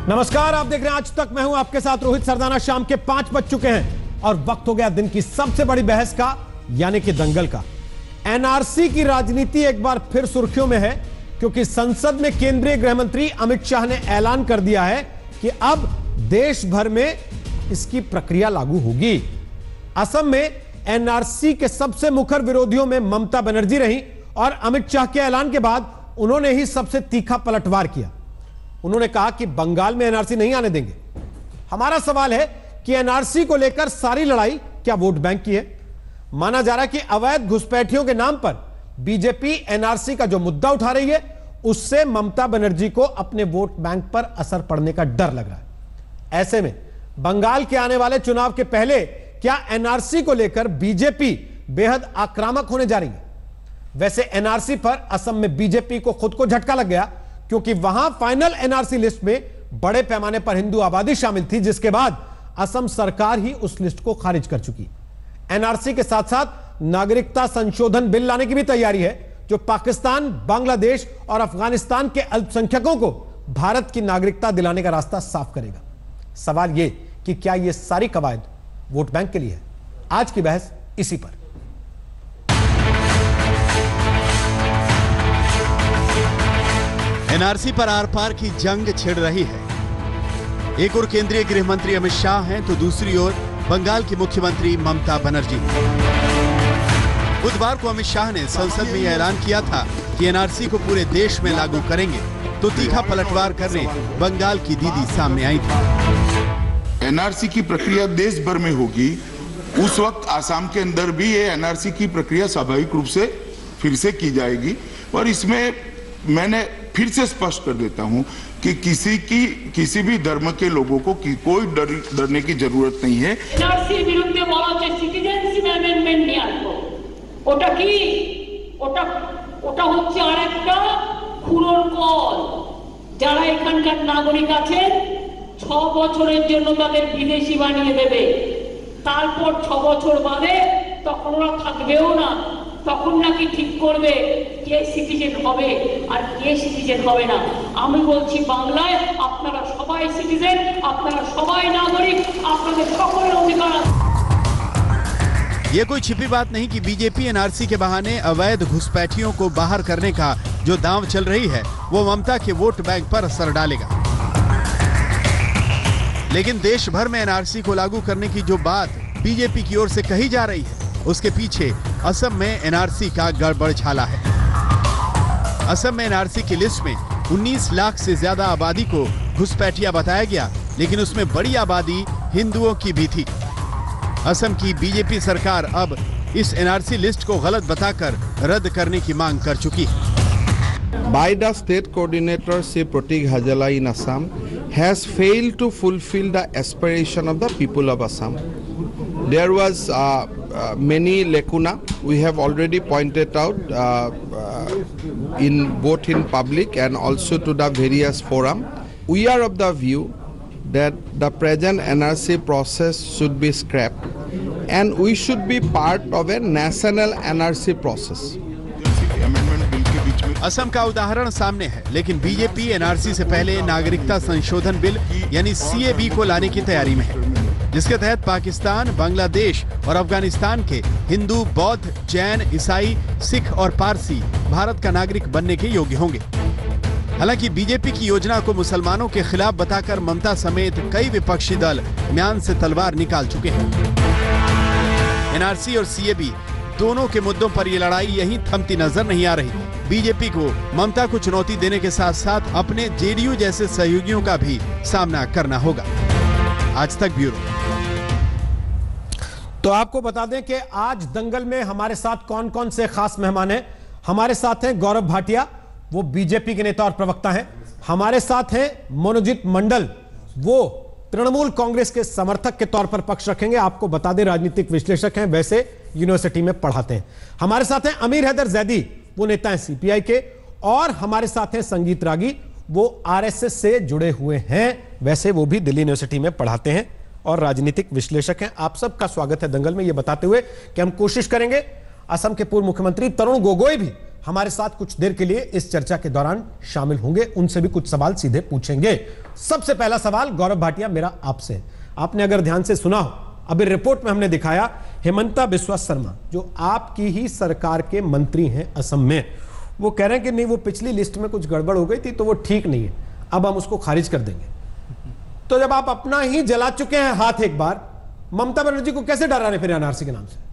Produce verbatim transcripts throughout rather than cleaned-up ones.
नमस्कार, आप देख रहे हैं आज तक। मैं हूं आपके साथ रोहित सरदाना। शाम के पांच बज चुके हैं और वक्त हो गया दिन की सबसे बड़ी बहस का, यानी कि दंगल का। एनआरसी की राजनीति एक बार फिर सुर्खियों में है, क्योंकि संसद में केंद्रीय गृह मंत्री अमित शाह ने ऐलान कर दिया है कि अब देश भर में इसकी प्रक्रिया लागू होगी। असम में एनआरसी के सबसे मुखर विरोधियों में ममता बनर्जी रही और अमित शाह के ऐलान के बाद उन्होंने ही सबसे तीखा पलटवार किया। उन्होंने कहा कि बंगाल में एनआरसी नहीं आने देंगे। हमारा सवाल है कि एनआरसी को लेकर सारी लड़ाई क्या वोट बैंक की है? माना जा रहा है कि अवैध घुसपैठियों के नाम पर बीजेपी एनआरसी का जो मुद्दा उठा रही है, उससे ममता बनर्जी को अपने वोट बैंक पर असर पड़ने का डर लग रहा है। ऐसे में बंगाल के आने वाले चुनाव के पहले क्या एनआरसी को लेकर बीजेपी बेहद आक्रामक होने जा रही है? वैसे एनआरसी पर असम में बीजेपी को खुद को झटका लग गया, क्योंकि वहां फाइनल एनआरसी लिस्ट में बड़े पैमाने पर हिंदू आबादी शामिल थी, जिसके बाद असम सरकार ही उस लिस्ट को खारिज कर चुकी। एनआरसी के साथ साथ नागरिकता संशोधन बिल लाने की भी तैयारी है, जो पाकिस्तान, बांग्लादेश और अफगानिस्तान के अल्पसंख्यकों को भारत की नागरिकता दिलाने का रास्ता साफ करेगा। सवाल यह कि क्या यह सारी कवायद वोट बैंक के लिए है? आज की बहस इसी पर। एनआरसी पर आर पार की जंग छिड़ रही है। एक ओर केंद्रीय गृह मंत्री अमित शाह हैं, तो दूसरी ओर बंगाल की मुख्यमंत्री ममता बनर्जी। बुधवार को अमित शाह ने संसद में यह ऐलान किया था कि एनआरसी को पूरे देश में लागू करेंगे, तो तीखा पलटवार करने बंगाल की दीदी सामने आई थी। एनआरसी की प्रक्रिया देश भर में होगी। उस वक्त आसाम के अंदर भी ये एनआरसी की प्रक्रिया स्वाभाविक रूप से फिर से की जाएगी। और इसमें मैंने फिर से स्पष्ट कर देता हूं कि किसी की किसी भी धर्म के लोगों को कि कोई डर डरने की जरूरत नहीं है। एनआरसी বিরুদ্ধে বলা হচ্ছে সিটিজেনশিপ অ্যামেন্ডমেন্ট নিয়ে আসবো। ওটা কি? ওটা ওটা হচ্ছে আরেকটা খুরোর কল। যারা এখানকার নাগরিক আছেন ছ বছরের জন্য তাদের বিদেশি বানিয়ে দেবে। তারপর ছ বছর বাদে তখন ওরা থাকবেও না। তখন নাকি ঠিক করবে কে সিটিজেন হবে আর কে সিটিজেন হবে না। আমি বলছি বাংলায় আপনারা সবাই সিটিজেন, আপনারা সবাই নাগরিক, আপনাদের সকলের অধিকার আছে। ये कोई छिपी बात नहीं कि बीजेपी एनआरसी के बहाने अवैध घुसपैठियों को बाहर करने का जो दांव चल रही है, वो ममता के वोट बैंक पर असर डालेगा। लेकिन देश भर में एनआरसी को लागू करने की जो बात बीजेपी की ओर से कही जा रही है, उसके पीछे असम में एनआरसी का गड़बड़ छाला है। असम में एनआरसी की लिस्ट में उन्नीस लाख से ज्यादा आबादी को घुसपैठिया बताया गया, लेकिन उसमें बड़ी आबादी हिंदुओं की भी थी। असम की बीजेपी सरकार अब इस एनआरसी लिस्ट को गलत बताकर रद्द करने की मांग कर चुकी है। By the state coordinator Sri Pratik Hajela in Assam has failed to fulfill the aspiration of the people of Assam. There was uh, uh, many lacuna we have already pointed out uh, uh, in both in public and also to the various forum. We are of the view that the present N R C process should be scrapped and we should be part of a national N R C process. Assam का उदाहरण सामने है, लेकिन BJP NRC से पहले नागरिकता संशोधन bill यानी सीएबी को लाने की तैयारी में है, जिसके तहत पाकिस्तान, बांग्लादेश और अफगानिस्तान के हिंदू, बौद्ध, जैन, ईसाई, सिख और पारसी भारत का नागरिक बनने के योग्य होंगे। हालांकि बीजेपी की योजना को मुसलमानों के खिलाफ बताकर ममता समेत कई विपक्षी दल म्यान से तलवार निकाल चुके हैं। एनआरसी और सीएबी दोनों के मुद्दों पर ये लड़ाई यहीं थमती नजर नहीं आ रही। बीजेपी को ममता को चुनौती देने के साथ साथ अपने जेडीयू जैसे सहयोगियों का भी सामना करना होगा। आज तक ब्यूरो। तो आपको बता दें कि आज दंगल में हमारे साथ कौन कौन से खास मेहमान हैं। हमारे साथ हैं गौरव भाटिया, वो बीजेपी के नेता और प्रवक्ता हैं। हमारे साथ हैं मनोजीत मंडल, वो तृणमूल कांग्रेस के समर्थक के तौर पर पक्ष रखेंगे। आपको बता दें राजनीतिक विश्लेषक हैं, वैसे यूनिवर्सिटी में पढ़ाते हैं। हमारे साथ हैं अमीर हैदर जैदी, वो नेता हैं सीपीआई के। और हमारे साथ हैं संगीत रागी, वो आरएसएस से जुड़े हुए हैं, वैसे वो भी दिल्ली यूनिवर्सिटी में पढ़ाते हैं और राजनीतिक विश्लेषक हैं। आप सबका स्वागत है दंगल में, ये बताते हुए कि हम कोशिश करेंगे असम के पूर्व मुख्यमंत्री तरुण गोगोई भी हमारे साथ कुछ देर के लिए इस चर्चा के दौरान शामिल होंगे, उनसे भी कुछ सवाल सीधे पूछेंगे। सबसे पहला सवाल गौरव भाटिया मेरा आपसे। आपने अगर ध्यान से सुना हो, अभी रिपोर्ट में हमने दिखाया हेमंता बिस्वा शर्मा जो आपकी ही सरकार के मंत्री हैं असम में, वो कह रहे हैं कि नहीं वो पिछली लिस्ट में कुछ गड़बड़ हो गई थी तो वो ठीक नहीं है, अब हम उसको खारिज कर देंगे। तो जब आप अपना ही जला चुके हैं हाथ एक बार, ममता बनर्जी को कैसे डरा रहे फिर एनआरसी के नाम से?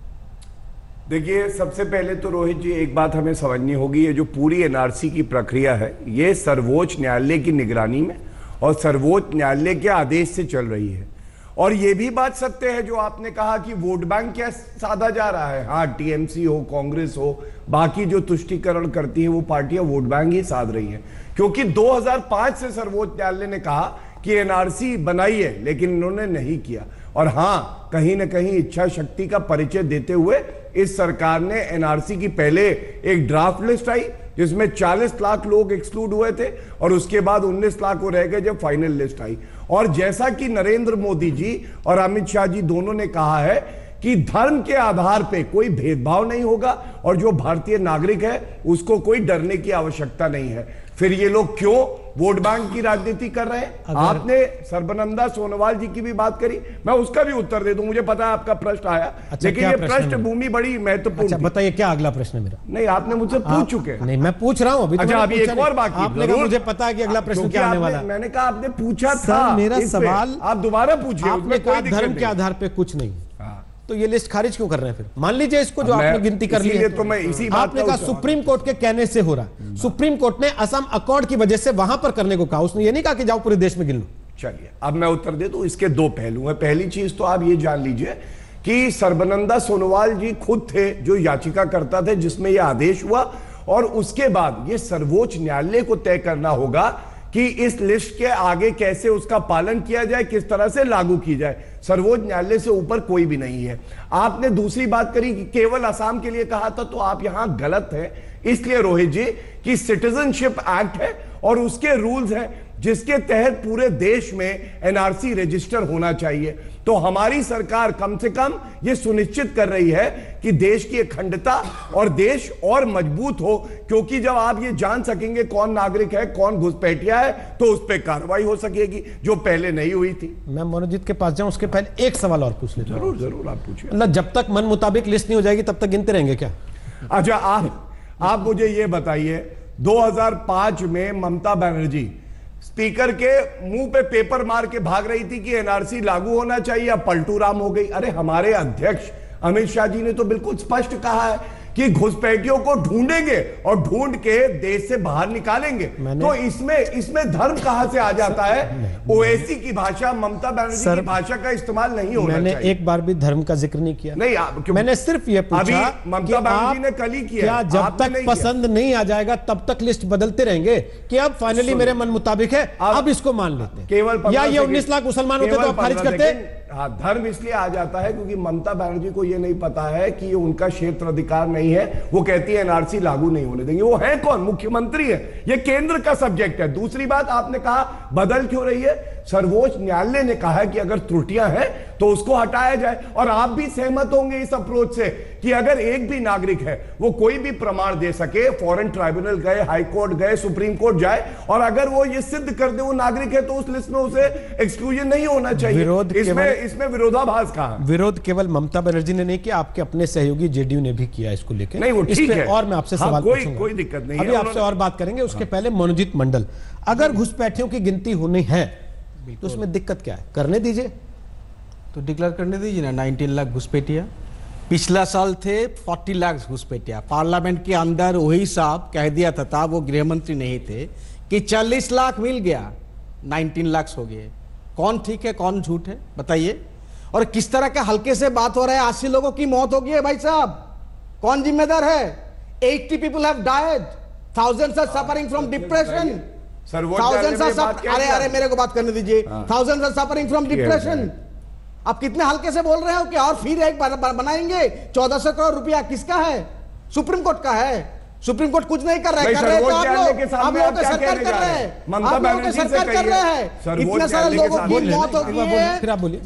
देखिए, सबसे पहले तो रोहित जी एक बात हमें समझनी होगी, ये जो पूरी एनआरसी की प्रक्रिया है ये सर्वोच्च न्यायालय की निगरानी में और सर्वोच्च न्यायालय के आदेश से चल रही है। और ये भी बात सत्य है जो आपने कहा कि वोट बैंक क्या साधा जा रहा है। हाँ, टीएमसी हो, कांग्रेस हो, बाकी जो तुष्टीकरण करती है वो पार्टियां वोट बैंक ही साध रही हैं, क्योंकि दो हज़ार पाँच से सर्वोच्च न्यायालय ने कहा कि एनआरसी बनाई है, लेकिन इन्होंने नहीं किया। और हाँ, कहीं ना कहीं इच्छा शक्ति का परिचय देते हुए इस सरकार ने एनआरसी की पहले एक ड्राफ्ट लिस्ट आई जिसमें चालीस लाख लोग एक्सक्लूड हुए थे और उसके बाद उन्नीस लाख वो रह गए जब फाइनल लिस्ट आई। और जैसा कि नरेंद्र मोदी जी और अमित शाह जी दोनों ने कहा है कि धर्म के आधार पे कोई भेदभाव नहीं होगा और जो भारतीय नागरिक है उसको कोई डरने की आवश्यकता नहीं है। फिर ये लोग क्यों वोट बैंक की राजनीति कर रहे हैं? आपने सर्बानंदा सोनोवाल जी की भी बात करी, मैं उसका भी उत्तर दे दूं, मुझे पता है आपका प्रश्न आया। अच्छा, लेकिन ये पृष्ठभूमि बड़ी महत्वपूर्ण। अच्छा, बताइए क्या अगला प्रश्न है मेरा? नहीं, आपने मुझसे पूछ चुके। नहीं, मैं पूछ रहा हूं अभी। अच्छा, अभी एक और बाकी आपने कहा मुझे पता है कि अगला प्रश्न क्या आने वाला है। मैंने कहा आपने पूछा था, मेरा सवाल आप दोबारा पूछिए। आपने कहा धर्म के आधार पे कुछ नहीं, तो ये लिस्ट खारिज क्यों कर रहे हैं फिर? मान लीजिए इसको जो आपने गिनती कर ली है, तो मैं इसी बात आपने कहा सुप्रीम कोर्ट के कहने से हो रहा है। सुप्रीम कोर्ट ने असम अकॉर्ड की वजह से वहां पर करने को कहा, उसने ये नहीं कहा कि जाओ पूरे देश में गिन लो। चलिए, अब मैं उत्तर दे दूं। इसके दो पहलू हैं। पहली चीज तो आप ये जान लीजिए कि सर्बानंदा सोनोवाल जी खुद थे जो याचिका करता थे जिसमें यह आदेश हुआ, और उसके बाद ये सर्वोच्च न्यायालय को तय करना होगा कि इस लिस्ट के आगे कैसे उसका पालन किया जाए, किस तरह से लागू की जाए। सर्वोच्च न्यायालय से ऊपर कोई भी नहीं है। आपने दूसरी बात करी कि केवल असम के लिए कहा था, तो आप यहां गलत है। इसलिए रोहित जी कि सिटीजनशिप एक्ट है और उसके रूल्स हैं जिसके तहत पूरे देश में एनआरसी रजिस्टर होना चाहिए। तो हमारी सरकार कम से कम यह सुनिश्चित कर रही है कि देश की अखंडता और देश और मजबूत हो, क्योंकि जब आप ये जान सकेंगे कौन नागरिक है, कौन घुसपैठिया है, तो उस पर कार्रवाई हो सकेगी जो पहले नहीं हुई थी। मैं मनोजीत के पास जाऊं उसके पहले एक सवाल और पूछ लेता हूं। जरूर जरूर, आप पूछिए। मतलब जब तक मन मुताबिक लिस्ट नहीं हो जाएगी तब तक गिनते रहेंगे क्या? अच्छा, आप आप मुझे ये बताइए, दो हज़ार पाँच में ममता बनर्जी स्पीकर के मुंह पे पेपर मार के भाग रही थी कि एनआरसी लागू होना चाहिए, अब पलटू राम हो गई। अरे हमारे अध्यक्ष अमित शाह जी ने तो बिल्कुल स्पष्ट कहा है कि घुसपैठियों को ढूंढेंगे और ढूंढ के देश से बाहर निकालेंगे। तो इसमें इसमें धर्म कहां से आ जाता है? ओवैसी की भाषा, ममता बनर्जी की भाषा का इस्तेमाल नहीं होना मैंने चाहिए। एक बार भी धर्म का जिक्र नहीं किया। नहीं, आप, मैंने सिर्फ ये पूछा ममता बनर्जी ने कल ही किया, क्या जब तक नहीं पसंद किया। नहीं आ जाएगा तब तक लिस्ट बदलते रहेंगे कि अब फाइनली मेरे मन मुताबिक है, अब इसको मान लेते हैं? केवल या ये उन्नीस लाख मुसलमान होते तो आप खारिज करते? हाँ, धर्म इसलिए आ जाता है क्योंकि ममता बनर्जी को यह नहीं पता है कि ये उनका क्षेत्र अधिकार नहीं है। वो कहती है एनआरसी लागू नहीं होने देंगे। वो है कौन? मुख्यमंत्री है, ये केंद्र का सब्जेक्ट है। दूसरी बात, आपने कहा बदल क्यों रही है? सर्वोच्च न्यायालय ने कहा है कि अगर त्रुटियां हैं तो उसको हटाया जाए। और आप भी सहमत होंगे इस अप्रोच से कि अगर एक भी नागरिक है वो कोई भी प्रमाण दे सके, फॉरेन ट्राइब्यूनल गए, हाई कोर्ट गए, सुप्रीम कोर्ट जाए, और अगर वो ये सिद्ध कर दे वो नागरिक है, तो उस लिस्ट में उसे एक्सक्लूजन नहीं होना चाहिए। विरोध इसमें इसमें विरोधाभास कहां? विरोध केवल ममता बनर्जी ने नहीं किया, आपके अपने सहयोगी जेडीयू ने भी किया इसको लेकर। नहीं, वो ठीक है। और मैं आपसे हाँ, सवाल कोई कोई दिक्कत नहीं है, अभी आपसे और बात करेंगे। उसके पहले मनोजीत मंडल, अगर घुसपैठियों की गिनती होनी है तो उसमें दिक्कत क्या है? करने दीजिए, तो डिक्लेयर करने दीजिए ना। उन्नीस लाख घुसपैठिया, पिछला साल थे चालीस लाख घुसपैठिया। पार्लियामेंट के अंदर वही साहब कह दिया था, था वो गृह मंत्री नहीं थे, कि चालीस लाख मिल गया, उन्नीस लाख हो गए। कौन ठीक है कौन झूठ है बताइए? और किस तरह के हल्के से बात हो रहा है, अस्सी लोगों की मौत हो गई है भाई साहब, कौन जिम्मेदार है? अस्सी people have died, thousands are suffering from depression, thousands are suffer अरे अरे मेरे को बात करने दीजिए। Thousands are suffering from depression. आप कितने हल्के से बोल रहे हो कि और फिर एक बनाएंगे? चौदह सौ करोड़ रुपया किसका है? सुप्रीम कोर्ट का है। सुप्रीम कोर्ट कुछ नहीं कर रहा है, कर रहे हैं तो आप लोग, आप लोगों की सरकार कर रहे हैं, आप लोगों की सरकार कर रहे हैं। इतने सारे लोगों की मौत हो गई है। फिर आप बोलिए।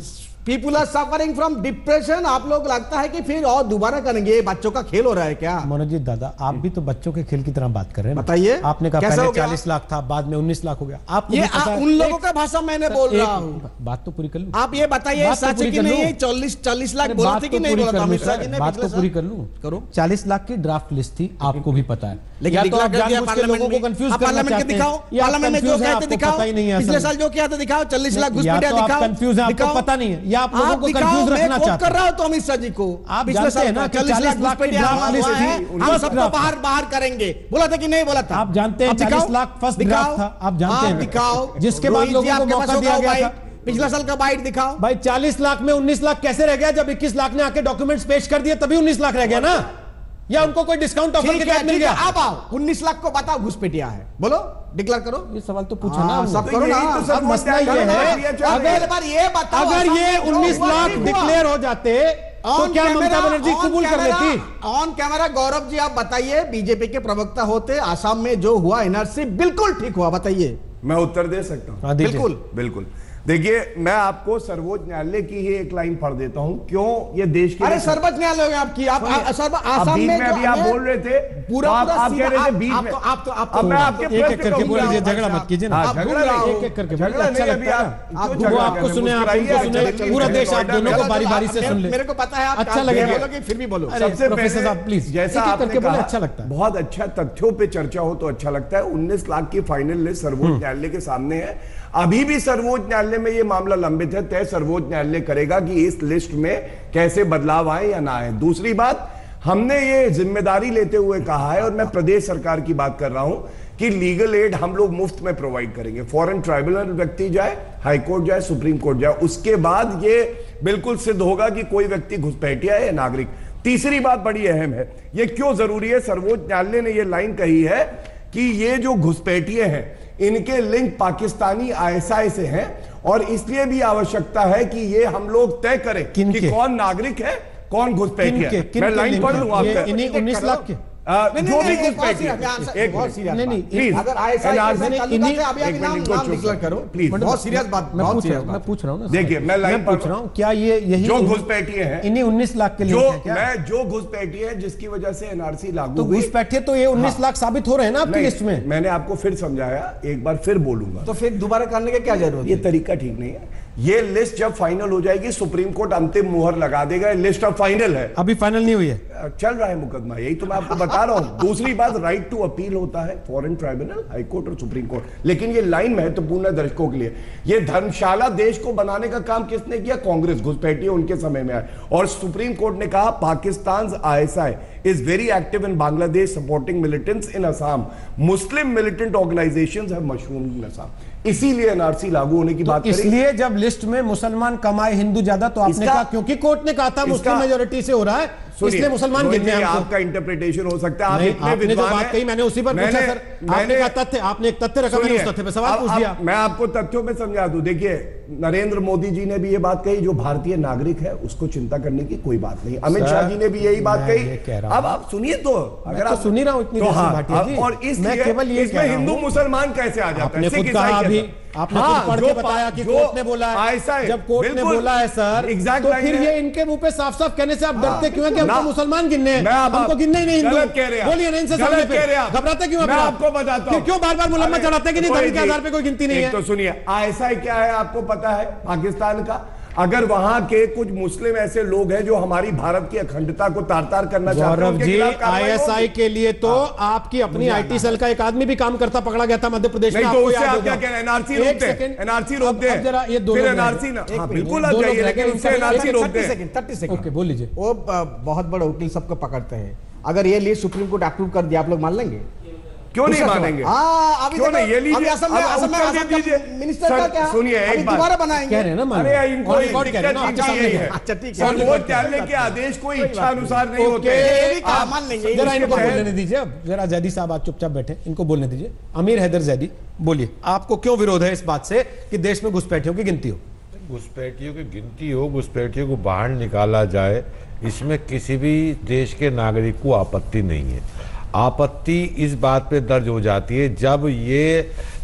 People are suffering from depression. आप लोग लगता है कि फिर और दोबारा करेंगे? बच्चों का खेल हो रहा है क्या? मनोज जी दादा, आप भी तो बच्चों के खेल की तरह बात कर रहे हैं। बताइए, आपने कहा पहले चालीस लाख था, बाद में उन्नीस लाख हो गया। आप ये उन लोगों का भाषा मैंने बोल रहा हूँ। बात तो पूरी कर लूं। आप ये बताइए सच है कि नहीं? चालीस चालीस लाख बोला थी कि नहीं बोला था अमित शाह जी ने? बात तो पूरी कर लूं। करो। चालीस लाख की ड्राफ्ट लिस्ट थी, आपको भी पता है, लेकिन तो आप जानबूझ के लोगों को कंफ्यूज करना पार्लियामेंट के दिखाओ, पार्लियामेंट में जो कहते दिखाओ, पिछले साल जो किया था दिखाओ, चालीस लाख घुसपैठिया दिखाओ। कंफ्यूज है, आपको पता नहीं है, या आप लोगों को कंफ्यूज रखना चाहते हैं। कर रहा हूं तो अमित शाह जी को आप जानते हैं ना कि चालीस लाख की ड्राफ्ट लिस्ट थी, हम सबको बाहर बाहर करेंगे बोला था कि नहीं बोला था? आप जानते हैं चालीस लाख फर्स्ट ड्राफ्ट था, आप जानते हैं, दिखाओ, जिसके बाद लोगों को मौका दिया गया था। पिछला साल का बाइट दिखाओ भाई। चालीस लाख में उन्नीस लाख कैसे रह गया? जब इक्कीस लाख ने आके डॉक्यूमेंट्स पेश कर दिए तभी उन्नीस लाख रह गया ना, या उनको कोई डिस्काउंट ऑफर के तहत मिल गया? अब आओ, उन्नीस लाख को बताओ घुसपैठिया है, बोलो, डिक्लेयर करो। ये सवाल तो पूछा ना, सब करो ना। अब मसला ये है, अगर ये बताओ, अगर ये उन्नीस लाख डिक्लेयर हो जाते तो क्या ममता बनर्जी कबूल कर लेती? ऑन कैमरा गौरव जी आप बताइए, बीजेपी के प्रवक्ता होते, आसाम में जो हुआ एनआरसी बिल्कुल ठीक हुआ, बताइए। मैं उत्तर दे सकता हूँ? बिल्कुल बिल्कुल। देखिए, मैं आपको सर्वोच्च न्यायालय की ही एक लाइन पढ़ देता हूं, क्यों ये देश के। अरे सर्वोच्च न्यायालय आपकी, आप आसाम में अभी आप बोल रहे थे, पूरा आप कह रहे थे बीच में। आप तो आप मैं आपके एक एक करके बोल लीजिए, झगड़ा मत कीजिए ना, एक एक करके बोलिए, अच्छा लगता है वो आपको सुने, आप उनको सुने, पूरा देश आप दोनों को बारी बारी से सुन ले। मेरे को पता है, अच्छा लगेगा, फिर भी बोलो। सबसे प्रोफेसर साहब प्लीज, जैसा आपने कहा अच्छा लगता है, बहुत अच्छा तथ्यों पे चर्चा हो तो अच्छा लगता है। उन्नीस लाख की फाइनल लिस्ट सर्वोच्च न्यायालय के सामने है, अभी भी सर्वोच्च न्यायालय में ये मामला लंबित है, तय सर्वोच्च न्यायालय करेगा कि इस लिस्ट में कैसे बदलाव आए या ना आए। दूसरी बात, हमने ये जिम्मेदारी लेते हुए कहा है, और मैं प्रदेश सरकार की बात कर रहा हूं, कि लीगल एड हम लोग मुफ्त में प्रोवाइड करेंगे। फॉरेन ट्राइब्यूनल व्यक्ति जाए, हाई कोर्ट जाए, सुप्रीम कोर्ट जाए, उसके बाद ये बिल्कुल सिद्ध होगा कि कोई व्यक्ति घुसपैठिया है या नागरिक। तीसरी बात बड़ी अहम है, ये क्यों जरूरी है? सर्वोच्च न्यायालय ने यह लाइन कही है कि ये जो घुसपैठिए हैं, इनके लिंक पाकिस्तानी आईएसआई से हैं, और इसलिए भी आवश्यकता है कि ये हम लोग तय करें कि कौन नागरिक है, कौन घुसपैठिया है। मैं लाइन पढ़ दूं आपको, इन्हीं उन्नीस लाख के जो भी घुसपैठिए, एक नहीं नहीं प्लीज, अगर आईएसआई अभी अभी नाम नाम डिक्लेयर करो प्लीज, बहुत सीरियस बात, मैं बहुत पूछ रहा सीरियस हूं, मैं पूछ रहा हूं ना, देखिए मैं लाइन पूछ रहा हूं, क्या ये यही जो घुसपैठिए हैं, इन्हीं उन्नीस लाख के जो लिंक है क्या? मैं जो घुसपैठिए है जिसकी वजह से एनआरसी लागू तो हुई, घुसपैठिए तो ये उन्नीस लाख साबित हो रहे हैं ना आपकी लिस्ट में। मैंने आपको फिर समझाया, एक बार फिर बोलूंगा। तो फिर दोबारा करने की क्या जरूरत है? ये तरीका ठीक नहीं है। ये लिस्ट जब फाइनल हो जाएगी, सुप्रीम कोर्ट अंतिम मुहर लगा देगा, लिस्ट अब फाइनल है। अभी फाइनल नहीं हुई है, चल रहा है मुकदमा, यही तो मैं आपको बता रहा हूं। दूसरी बात, राइट टू अपील होता है फॉरेन ट्राइब्यूनल, हाई कोर्ट और सुप्रीम कोर्ट। लेकिन ये लाइन महत्वपूर्ण है दर्शकों के लिए। ये धर्मशाला देश को बनाने का काम किसने किया? कांग्रेस, घुसपैठिए उनके समय में आए। और सुप्रीम कोर्ट ने कहा Pakistan ISI is very active in Bangladesh supporting militants in Assam, Muslim militant organisations have mushroom in Assam. इसीलिए एनआरसी लागू होने की तो बात इसलिए जब लिस्ट में मुसलमान कमाए हिंदू ज्यादा, तो आपने कहा क्योंकि कोर्ट ने कहा था मुस्लिम मेजॉरिटी से हो रहा है, इसलिए मुसलमान गिनने हैं हमको। आपका इंटरप्रिटेशन हो सकता है, आप इतने आपने जो विद्वान बात कही मैंने उसी पर पूछा सर, आपने कहा तथ्य, आपने एक तथ्य रखा, मैंने उस तथ्य पे सवाल पूछ दिया। मैं आपको तथ्यों में समझा दूं, देखिए नरेंद्र मोदी जी ने भी ये बात कही, जो भारतीय नागरिक है उसको चिंता करने की कोई बात नहीं। अमित शाह जी ने भी यही बात कही। अब आप सुनिए, तो अगर आप सुन ही रहा हूं इतनी, और इसलिए इसमें हिंदू मुसलमान कैसे आ जाता है? खुद कहा अभी, आपने खुद पढ़ के बताया कि कोर्ट ने बोला है, जब कोर्ट ने बोला है सर, तो फिर ये इनके मुंह पे साफ साफ कहने से आप डरते क्यों हैं कि हमको मुसलमान गिनने हैं? हमको गिनने ही नहीं हिंदू। बोलिए ना इनसे सामने पे, घबराते क्यों? मैं आपको बताता हूं क्यों बार बार मुलम्मा चढ़ाते कि नहीं धर्म के आधार पे कोई गिनती नहीं है? तो सुनिए, आईएसआई क्या है आपको पता है पाकिस्तान का? अगर वहां के कुछ मुस्लिम ऐसे लोग हैं जो हमारी भारत की अखंडता को तार तार करना चाहते हैं, गौरव जी, आईएसआई के लिए तो आपकी अपनी आईटी सेल का एक आदमी भी काम करता पकड़ा गया था मध्य प्रदेश में। नहीं तो उससे आप क्या कह रहे हैं? एनआरसी रोक दे, एनआरसी रोक दे, जरा ये दो एनआरसी ना, बिल्कुल आ जाइए, लेकिन उससे एनआरसी रोक दे। तीस सेकंड ओके बोल लीजिए। वो बहुत बड़ा वकील सबको पकड़ते हैं, अगर ये लिस्ट सुप्रीम कोर्ट अप्रूव कर दिया, आप लोग मान लेंगे? क्यों नहीं मानेंगे? हाँ, अभी क्यों नहीं? ये लीजिए, असम में असम में असम का मिनिस्टर का क्या? सुनिए एक बात, दोबारा बनाएंगे, कह रहे हैं ना, मान अरे इनको रिकॉर्ड कह रहे हैं ना, अच्छा है, अच्छा ठीक है, सर्वोच्च न्यायालय के आदेश कोई इच्छा अनुसार नहीं होते। आप मान लेंगे, जरा इनको बोलने दीजिए। अब जरा जैदी साहब आप चुपचाप बैठे, इनको बोलने दीजिए। अमीर हैदर जैदी, बोलिए, आपको क्यों विरोध है इस बात से कि देश में घुसपैठियों की गिनती हो? घुसपैठियों की गिनती हो, घुसपैठियों को बाहर निकाला जाए, इसमें किसी भी देश के नागरिक को आपत्ति नहीं है। आपत्ति इस बात पे दर्ज हो जाती है जब ये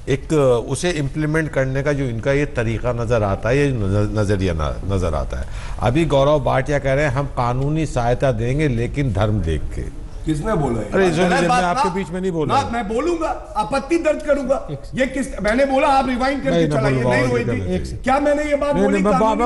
एक उसे इम्प्लीमेंट करने का जो इनका ये तरीका नज़र आता है, ये नज़रिया नज़र आता है। अभी गौरव भाटिया कह रहे हैं हम कानूनी सहायता देंगे लेकिन धर्म देख के। किसने बोला है? अरे मैं आपके बीच में नहीं बोला, मैं बोलूंगा, आपत्ति दर्ज करूंगा। ये किस मैंने बोला? आप रिवाइंड करके चलाइए। नहीं हुई थी क्या मैंने ये बात बोली?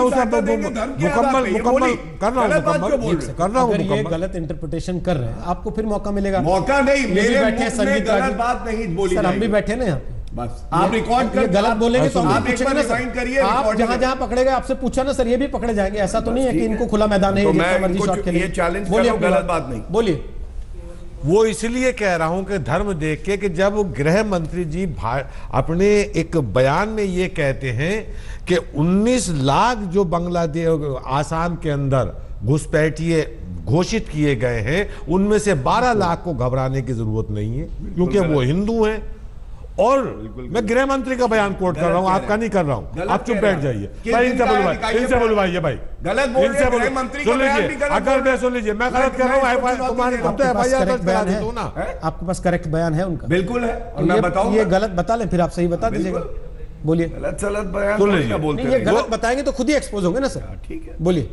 मुकम्मल मुकम्मल कर रहा हूँ कर रहा हूँ ये गलत इंटरप्रिटेशन कर रहे हैं, आपको फिर मौका मिलेगा। मौका नहीं, मेरे बैठे संगीत गलत बात नहीं बोली। सर हम भी बैठे ना यहाँ पे, बस आप रिकॉर्ड कर गलत बोलेंगे तो आप एक बार रिवाइंड करिए। आप जहां जहां पकड़े गए आपसे पूछा ना सर, ये भी पकड़े जाएंगे। ऐसा तो नहीं है कि इनको खुला मैदान है, तो मैं ये चैलेंज कर रहा हूं, गलत बात नहीं। बोलिए। वो इसलिए कह रहा हूं कि धर्म देख के कि जब गृह मंत्री जी अपने एक बयान में ये कहते हैं कि उन्नीस लाख जो बांग्लादेश आसाम के अंदर घुसपैठिए घोषित किए गए हैं, उनमें से बारह लाख को घबराने की जरूरत नहीं है क्योंकि वो हिंदू हैं। और मैं गृह मंत्री का बयान कोट कर रहा हूं, आपका नहीं कर रहा हूं। आप चुप बैठ जाइए भाई, इनसे बुलवाइए, इनसे बुलवाइए भाई, गलत बोल रहे हैं मंत्री का बयान भी गलत। अगर मैं सुन लीजिए मैं गलत कर रहा हूं, तुम्हारे हम तो एफआईआर दर्ज करा दे दो ना। आपके पास करेक्ट बयान है उनका? बिल्कुल है, और मैं बताऊंगा। ये गलत बता लें फिर आप सही बता दीजिएगा। बोलिए। गलत सलत बयान सुन लीजिए, बोलते हैं, गलत बताएंगे तो खुद ही एक्सपोज होंगे ना सर। ठीक है, बोलिए।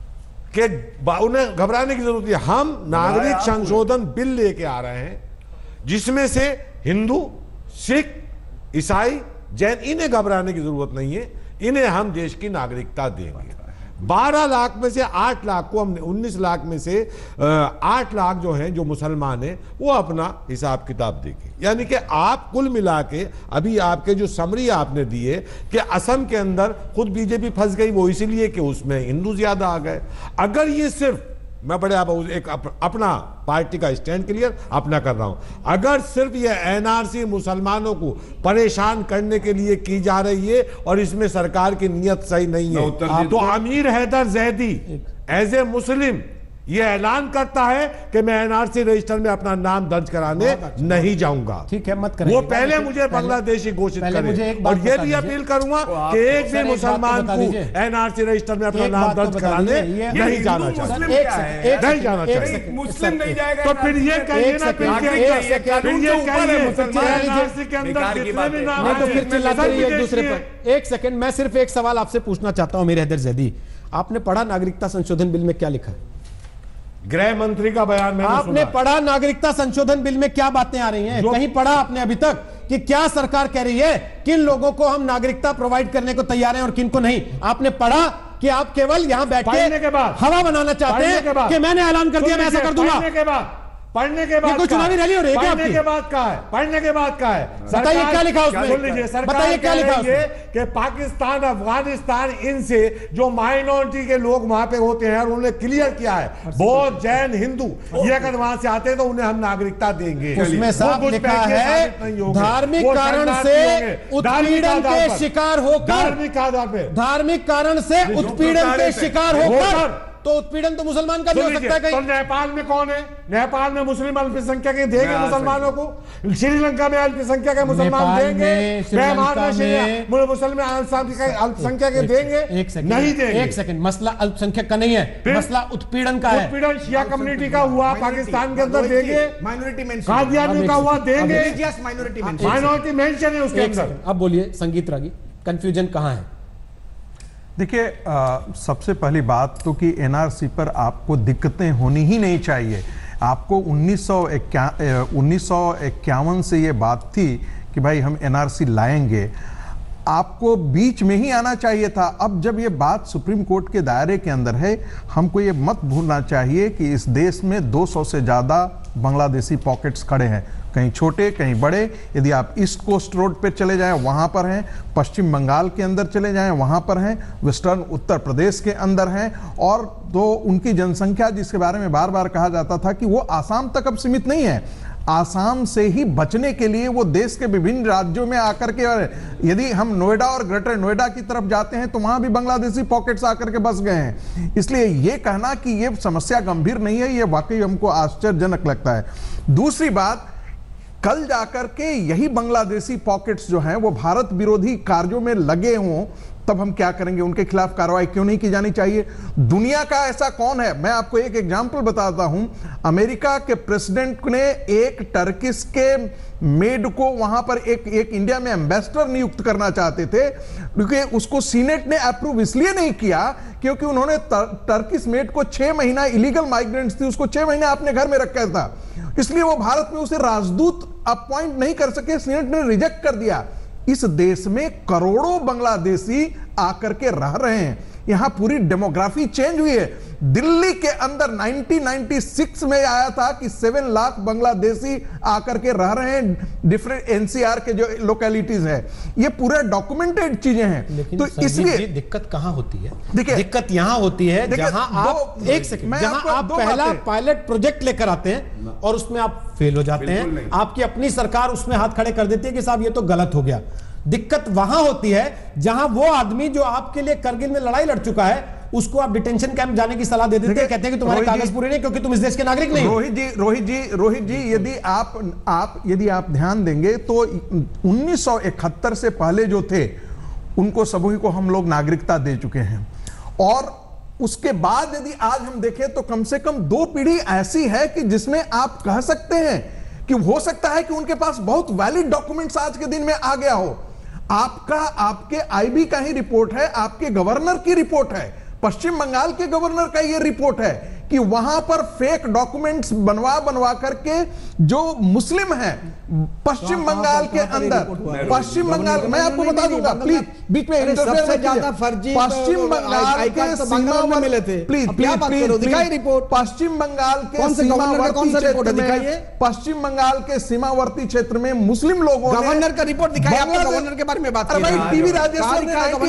कि उन्हें घबराने की जरूरत है। हम नागरिक संशोधन बिल लेके आ रहे हैं जिसमें से हिंदू, सिख, ईसाई, जैन, इन्हें घबराने की जरूरत नहीं है। इन्हें हम देश की नागरिकता देंगे। बारह लाख में से आठ लाख को हमने, उन्नीस लाख में से आठ लाख जो हैं जो मुसलमान हैं वो अपना हिसाब किताब देंगे। यानी कि आप कुल मिला के अभी आपके जो समरी आपने दिए कि असम के अंदर खुद बीजेपी फंस गई, वो इसीलिए कि उसमें हिंदू ज्यादा आ गए। अगर ये सिर्फ, मैं बड़े आप एक अप, अपना पार्टी का स्टैंड क्लियर अपना कर रहा हूं, अगर सिर्फ ये एनआरसी मुसलमानों को परेशान करने के लिए की जा रही है और इसमें सरकार की नीयत सही नहीं है, तो Amir Haider Zaidi as a Muslim ये ऐलान करता है कि मैं एनआरसी रजिस्टर में अपना नाम दर्ज कराने नहीं जाऊंगा। ठीक है, मत करें। वो पहले मुझे बांग्लादेशी घोषित करें और ये भी अपील करूंगा कि एक भी मुसलमान को एनआरसी रजिस्टर में अपना नाम दर्ज कराने नहीं जाना चाहिए, नहीं जाना चाहिए। मुस्लिम नहीं जाएगा तो फिर ये कहिए ना, फिर ये कहिए एनआरसी के अंदर जितने भी नाम तो फिर चिल्लाते रहिए एक दूसरे पर। एक सेकंड, मैं सिर्फ एक सवाल आपसे पूछना चाहता हूं मेरे हैदर जैदी, आपने पढ़ा नागरिकता संशोधन बिल में क्या लिखा है? गृह मंत्री का बयान मैंने आपने पढ़ा नागरिकता संशोधन बिल में क्या बातें आ रही हैं? कहीं पढ़ा आपने अभी तक कि क्या सरकार कह रही है, किन लोगों को हम नागरिकता प्रोवाइड करने को तैयार हैं और किन को नहीं? आपने पढ़ा कि आप केवल यहां बैठ के हवा बनाना चाहते हैं कि मैंने ऐलान कर दिया मैं ऐसा कर दूंगा? पढ़ने के बाद चुनावी रैली हो रही है, पढ़ने के बाद का है, पढ़ने के बाद का है। बताइए क्या लिखा उसमें? सुन लीजिए, सरकार क्या लिखा उसमें कि पाकिस्तान, अफगानिस्तान, इनसे जो माइनॉरिटी के लोग वहां पे होते हैं और उन्होंने क्लियर किया है बौद्ध, जैन, हिंदू, ये अगर वहां से आते हैं तो उन्हें हम नागरिकता देंगे। उसमें साफ लिखा है धार्मिक कारण से उत्पीड़न के शिकार होकर, धार्मिक आधार पर, धार्मिक कारण से उत्पीड़न के शिकार होकर, तो उत्पीड़न तो मुसलमान का भी हो सकता है कहीं। तो नेपाल में कौन है? नेपाल में मुस्लिम अल्पसंख्यक देंगे मुसलमानों को, श्रीलंका में अल्पसंख्यक है मुसलमान देंगे, म्यांमार में मुसलमान अल्पसंख्यक देंगे नहीं देंगे। एक सेकंड, मसला अल्पसंख्यक का नहीं है, मसला उत्पीड़न का है। उत्पीड़न शिया कम्युनिटी का हुआ पाकिस्तान के अंदर देंगे, माइनॉरिटी कादियानी का हुआ देंगे, माइनॉरिटी मेंशन है उसके अंदर। अब बोलिए संगीत रागी, कंफ्यूजन कहां है? देखिए, सबसे पहली बात तो कि एनआरसी पर आपको दिक्कतें होनी ही नहीं चाहिए। आपको उन्नीस सौ इक्यावन से ये बात थी कि भाई हम एनआरसी लाएंगे, आपको बीच में ही आना चाहिए था। अब जब ये बात सुप्रीम कोर्ट के दायरे के अंदर है, हमको ये मत भूलना चाहिए कि इस देश में दो सौ से ज़्यादा बांग्लादेशी पॉकेट्स खड़े हैं, कहीं छोटे कहीं बड़े। यदि आप ईस्ट कोस्ट रोड पे चले जाएं वहाँ पर हैं, पश्चिम बंगाल के अंदर चले जाएं वहाँ पर हैं, वेस्टर्न उत्तर प्रदेश के अंदर हैं, और तो उनकी जनसंख्या जिसके बारे में बार बार कहा जाता था कि वो आसाम तक अब सीमित नहीं है, आसाम से ही बचने के लिए वो देश के विभिन्न राज्यों में आकर के, यदि हम नोएडा और ग्रेटर नोएडा की तरफ जाते हैं तो वहां भी बांग्लादेशी पॉकेट्स आकर के बस गए हैं। इसलिए ये कहना कि ये समस्या गंभीर नहीं है, ये वाकई हमको आश्चर्यजनक लगता है। दूसरी बात, कल जाकर के यही बांग्लादेशी पॉकेट्स जो हैं वो भारत विरोधी कार्यों में लगे हों तब हम क्या करेंगे, उनके खिलाफ कार्रवाई क्यों नहीं की जानी चाहिए? दुनिया का ऐसा कौन है? मैं आपको एक एग्जांपल बताता हूं। अमेरिका के प्रेसिडेंट ने एक टर्किश के मेड को वहां पर एक एक इंडिया में एम्बेसडर नियुक्त करना चाहते थे, क्योंकि उसको सीनेट ने अप्रूव इसलिए नहीं किया क्योंकि उन्होंने टर्किश मेड को छह महीना इलीगल माइग्रेंट्स थी, उसको छह महीना अपने घर में रखा था, इसलिए वो भारत में उसे राजदूत अपॉइंट नहीं कर सके, सीनेट ने रिजेक्ट कर दिया। इस देश में करोड़ों बांग्लादेशी आकर के रह रहे हैं, यहां पूरी डेमोग्राफी चेंज हुई है। दिल्ली के अंदर नाइनटीन नाइंटी सिक्स में आया था कि सेवन लाख बांग्लादेशी आकर के रह रहे हैं डिफरेंट एनसीआर के जो लोकेलिटीज है, ये पूरा डॉक्यूमेंटेड चीजें हैं। तो इसलिए दिक्कत कहां होती है? देखिए दिक्कत यहां होती है जहां आप एक सेकंड जहां आप पहला पायलट प्रोजेक्ट लेकर आते हैं और उसमें आप फेल हो जाते हैं, आपकी अपनी सरकार उसमें हाथ खड़े कर देती है कि साहब ये तो गलत हो गया। दिक्कत वहां होती है जहां वो आदमी जो आपके लिए करगिल में लड़ाई लड़ चुका है उसको आप डिटेंशन कैंप जाने की सलाह दे देते हैं, कहते हैं कि तुम्हारे कागज पूरे नहीं क्योंकि तुम इस देश के नागरिक नहीं। रोहित जी रोहित जी रोहित जी यदि आप आप यदि आप ध्यान देंगे तो उन्नीस सौ इकहत्तर से पहले जो थे उनको सभी को हम लोग नागरिकता दे चुके हैं, और उसके बाद यदि आज हम देखें तो कम से कम दो पीढ़ी ऐसी है कि जिसमें आप कह सकते हैं कि हो सकता है कि उनके पास बहुत वैलिड डॉक्यूमेंट्स आज के दिन में आ गया हो। आपका आपके आईबी का ही रिपोर्ट है, आपके गवर्नर की रिपोर्ट है, पश्चिम बंगाल के गवर्नर का यह रिपोर्ट है कि वहां पर फेक डॉक्यूमेंट्स बनवा बनवा करके जो मुस्लिम हैं पश्चिम बंगाल के अंदर, पश्चिम बंगाल मैं आपको बता दूंगा, प्लीज बीच में सबसे ज्यादा फर्जी पश्चिम बंगाल के सीमावर्ती मिले थे, प्लीज प्लीज प्लीज दिखाई रिपोर्ट, पश्चिम बंगाल के सीमावर्ती क्षेत्र में पश्चिम बंगाल के सीमावर्ती क्षेत्र में मुस्लिम लोगों ने गवर्नर का रिपोर्ट दिखाइए, आपके गवर्नर के बारे में बात कर रहे हैं। टीवी राजेश्वर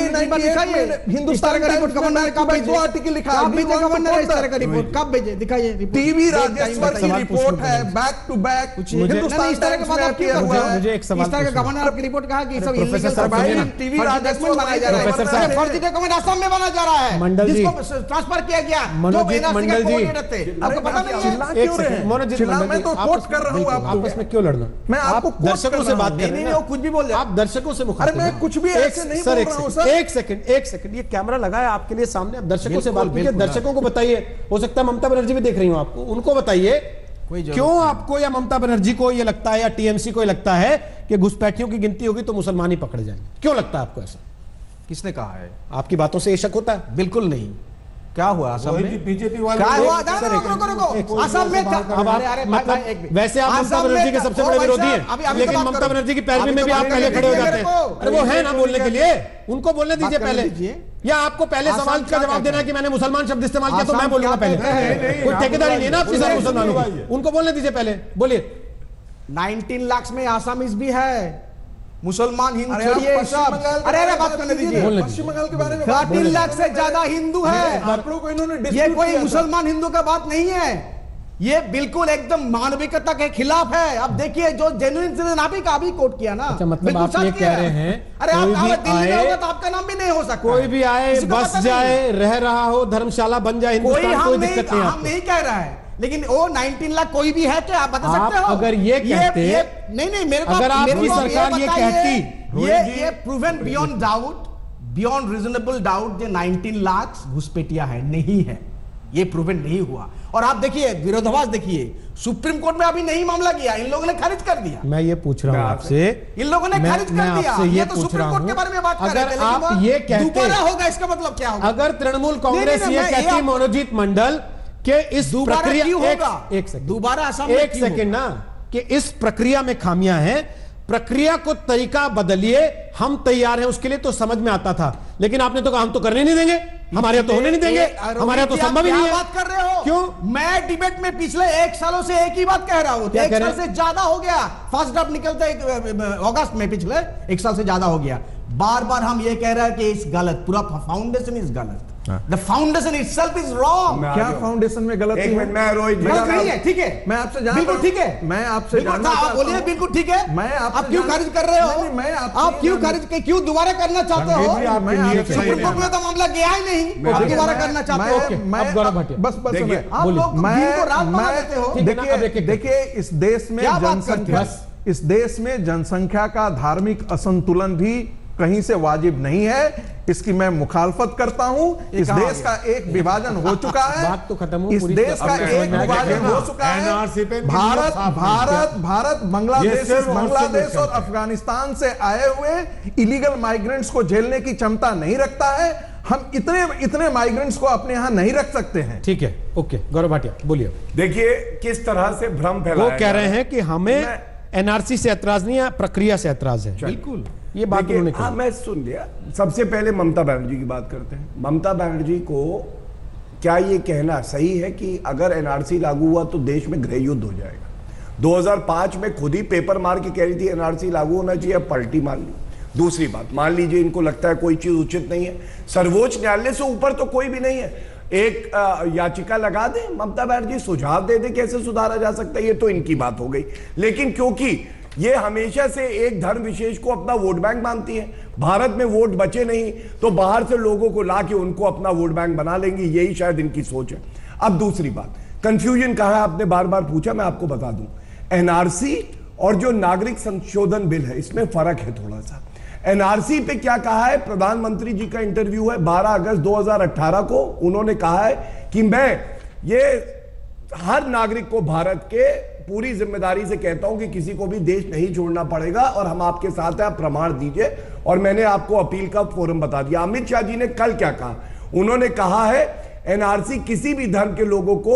ने हिंदुस्तान का रिपोर्ट गवर्नर का दो आर्टिकल लिखा है, गवर्नर इस तरह का रिपोर्ट कब भेजे, दिखाइए। टीवी राजेश्वर की रिपोर्ट है, बैक टू बैक हिंदुस्तान इस तरह के बात आप क्यों कर रहे हैं? मुझे एक सवाल, इस तरह का गवर्नर आपकी रिपोर्ट कहा कि सब इलीगल सर्वाइव टीवी राजेश्वर बनाया जा रहा है, प्रोफेसर साहब फर्जी डॉक्यूमेंट असम में बनाया जा रहा है जिसको ट्रांसफर किया गया, जो एनआरसी का कोऑर्डिनेटर थे, आपको पता नहीं है? एक सेकंड मनोज, मैं तो कोट कर रहा हूं, आप आपस में क्यों लड़ना? मैं आपको दर्शकों से बात कर रहे हैं, वो कुछ भी बोल रहे हैं, आप दर्शकों से मुखातिब हैं। अरे मैं कुछ भी ऐसे नहीं बोल रहा हूं सर। एक सेकंड एक सेकंड ये कैमरा लगा है आपके लिए सामने, आप दर्शकों से बात कीजिए, दर्शकों को बताइए, हो सकता है ममता बनर्जी भी देख रही हूं आपको, उनको बताइए क्यों आपको या ममता बनर्जी को ये लगता है या टीएमसी को ये लगता है कि घुसपैठियों की गिनती होगी तो मुसलमान ही पकड़े जाएंगे? क्यों लगता है आपको ऐसा? किसने कहा है? आपकी बातों से ये शक होता है? बिल्कुल नहीं। क्या हुआ असम में? बीजेपी वाले क्या हुआ? रुको रुको, असम में मतलब वैसे आप ममता बनर्जी के सबसे बड़े विरोधी हैं, लेकिन ममता बनर्जी की पैरवी में भी आप पहले खड़े हो जाते हैं। अरे वो है ना बोलने के लिए, उनको बोलने दीजिए पहले, या आपको पहले सवाल का जवाब देना है कि मैंने मुसलमान शब्द इस्तेमाल किया तो मैं बोलूंगा पहले? कोई ठेकेदारी नहीं है ना आपके साथ मुसलमानों की, उनको बोलने दीजिए पहले, बोलिए। नाइनटीन लाख में आसामीज भी है, मुसलमान हिंदू छोड़िए सब, अरे अरे बात करने दीजिए, पश्चिम बंगाल के बारे में थर्टीन लाख से ज्यादा हिंदू है, आप लोगों को इन्होंने ये कोई मुसलमान हिंदू का बात नहीं है, ये बिल्कुल एकदम मानविकता के खिलाफ है। अब देखिए जो जेन्युइन सिटीजन आप ही का अभी कोट किया ना, अच्छा, मतलब आप ये कह रहे हैं अरे आप दिल्ली में होगा तो आपका नाम भी नहीं हो सकता, कोई भी आए बस जाए रह रहा हो धर्मशाला बन जाए हिंदुस्तान, कोई दिक्कत नहीं, हम नहीं कह रहा है, लेकिन वो नाइनटीन लाख कोई भी है क्या आप बता सकते हो? अगर ये कहते, ये, ये, नहीं नहीं मेरे को अगर आपकी सरकार ये कहती, ये ये proven beyond doubt, beyond reasonable doubt, ये नाइनटीन लाख घुसपैठिया है, नहीं है, ये प्रूवन नहीं हुआ। और आप देखिए विरोधाभास देखिए, सुप्रीम कोर्ट में अभी नहीं मामला किया, इन लोगों ने खारिज कर दिया। मैं ये पूछ रहा हूं आपसे, इन लोगों ने खारिज कर दिया, ये तो सुप्रीम कोर्ट के बारे में बात कर रहे थे, अगर आप ये कहते दोबारा होगा इसका मतलब क्या होगा? अगर तृणमूल कांग्रेस ये कहती मनोजीत मंडल के इस प्रक्रिया, एक सेकंड दोबारा असम एक सेकंड ना, कि इस प्रक्रिया में खामियां हैं, प्रक्रिया को तरीका बदलिए, हम तैयार हैं उसके लिए, तो समझ में आता था, लेकिन आपने तो कहा हम तो करने नहीं देंगे, हमारे यहाँ तो होने नहीं देंगे, हमारे यहाँ तो संभव ही नहीं है। बात कर रहे हो क्यों? मैं डिबेट में पिछले एक सालों से एक ही बात कह रहा हूं, एक साल से ज्यादा हो गया, फर्स्ट ड्राफ्ट निकलते अगस्त में, पिछले एक साल से ज्यादा हो गया, बार बार हम ये कह रहे हैं कि इस गलत, पूरा फाउंडेशन इज गलत, the foundation itself is wrong। क्या फाउंडेशन में गलत एक मिनट, मैं रोहित नहीं है, ठीक है, मैं आपसे जानना, बिल्कुल ठीक है, मैं आपसे जानना, आप बोलिए बिल्कुल ठीक है, मैं आप क्यों खारिज कर रहे हो? मैं आप क्यों खारिज के क्यों दोबारा करना चाहते हो? सुप्रीम कोर्ट में तो मामला गया ही नहीं, आप दोबारा करना चाहते हो? बस बस आप लोग दिन को रात बना देते हो। देखिए देखिए इस देश में जनसंख्या, इस देश में जनसंख्या का धार्मिक असंतुलन भी कहीं से वाजिब नहीं है। इसकी मैं मुखालफत करता हूं। इस देश का एक विभाजन हो चुका है, बात तो खत्म हो, इस पूरी देश का अब एक विभाजन हो चुका है। एनआरसी पे भारत भारत भारत बांग्लादेश सिर्फ बांग्लादेश और अफगानिस्तान से आए हुए इलीगल माइग्रेंट्स को झेलने की क्षमता नहीं रखता है। हम इतने इतने माइग्रेंट्स को अपने यहां नहीं रख सकते हैं। ठीक है, ओके, गौरव भाटिया बोलिए। देखिए किस तरह से भ्रम फैलाया वो कह रहे हैं कि हमें एनआरसी से ऐतराज नहीं है, प्रक्रिया से ऐतराज है। बिल्कुल, ये बात उन्होंने हाँ मैं सुन लिया। सबसे पहले ममता बनर्जी की बात करते हैं। ममता बनर्जी को क्या ये कहना सही है कि अगर एनआरसी लागू हुआ तो देश में गृह युद्ध हो जाएगा? दो हज़ार पाँच में खुद ही पेपर मार के कह रही थी एनआरसी लागू होना चाहिए, पलटी मान ली। दूसरी बात, मान लीजिए इनको लगता है कोई चीज उचित नहीं है, सर्वोच्च न्यायालय से ऊपर तो कोई भी नहीं है, एक आ, याचिका लगा दे, ममता बनर्जी सुझाव दे दे कैसे सुधारा जा सकता है, ये तो इनकी बात हो गई। लेकिन क्योंकि ये हमेशा से एक धर्म विशेष को अपना वोट बैंक मानती है, भारत में वोट बचे नहीं तो बाहर से लोगों को ला के उनको अपना वोट बैंक बना लेंगी, यही शायद इनकी सोच है। अब दूसरी बात, कंफ्यूजन कहा है, आपने बार बार पूछा, मैं आपको बता दूं, एनआरसी और जो नागरिक संशोधन बिल है इसमें फर्क है थोड़ा सा। एनआरसी पे क्या कहा है, प्रधानमंत्री जी का इंटरव्यू है बारह अगस्त दो हज़ार अठारह को, उन्होंने कहा है कि मैं ये हर नागरिक को भारत के पूरी जिम्मेदारी से कहता हूं कि किसी को भी देश नहीं छोड़ना पड़ेगा और हम आपके साथ हैं, आप प्रमाण दीजिए। और मैंने आपको अपील का फोरम बता दिया। अमित शाह जी ने कल क्या कहा, उन्होंने कहा है एनआरसी किसी भी धर्म के लोगों को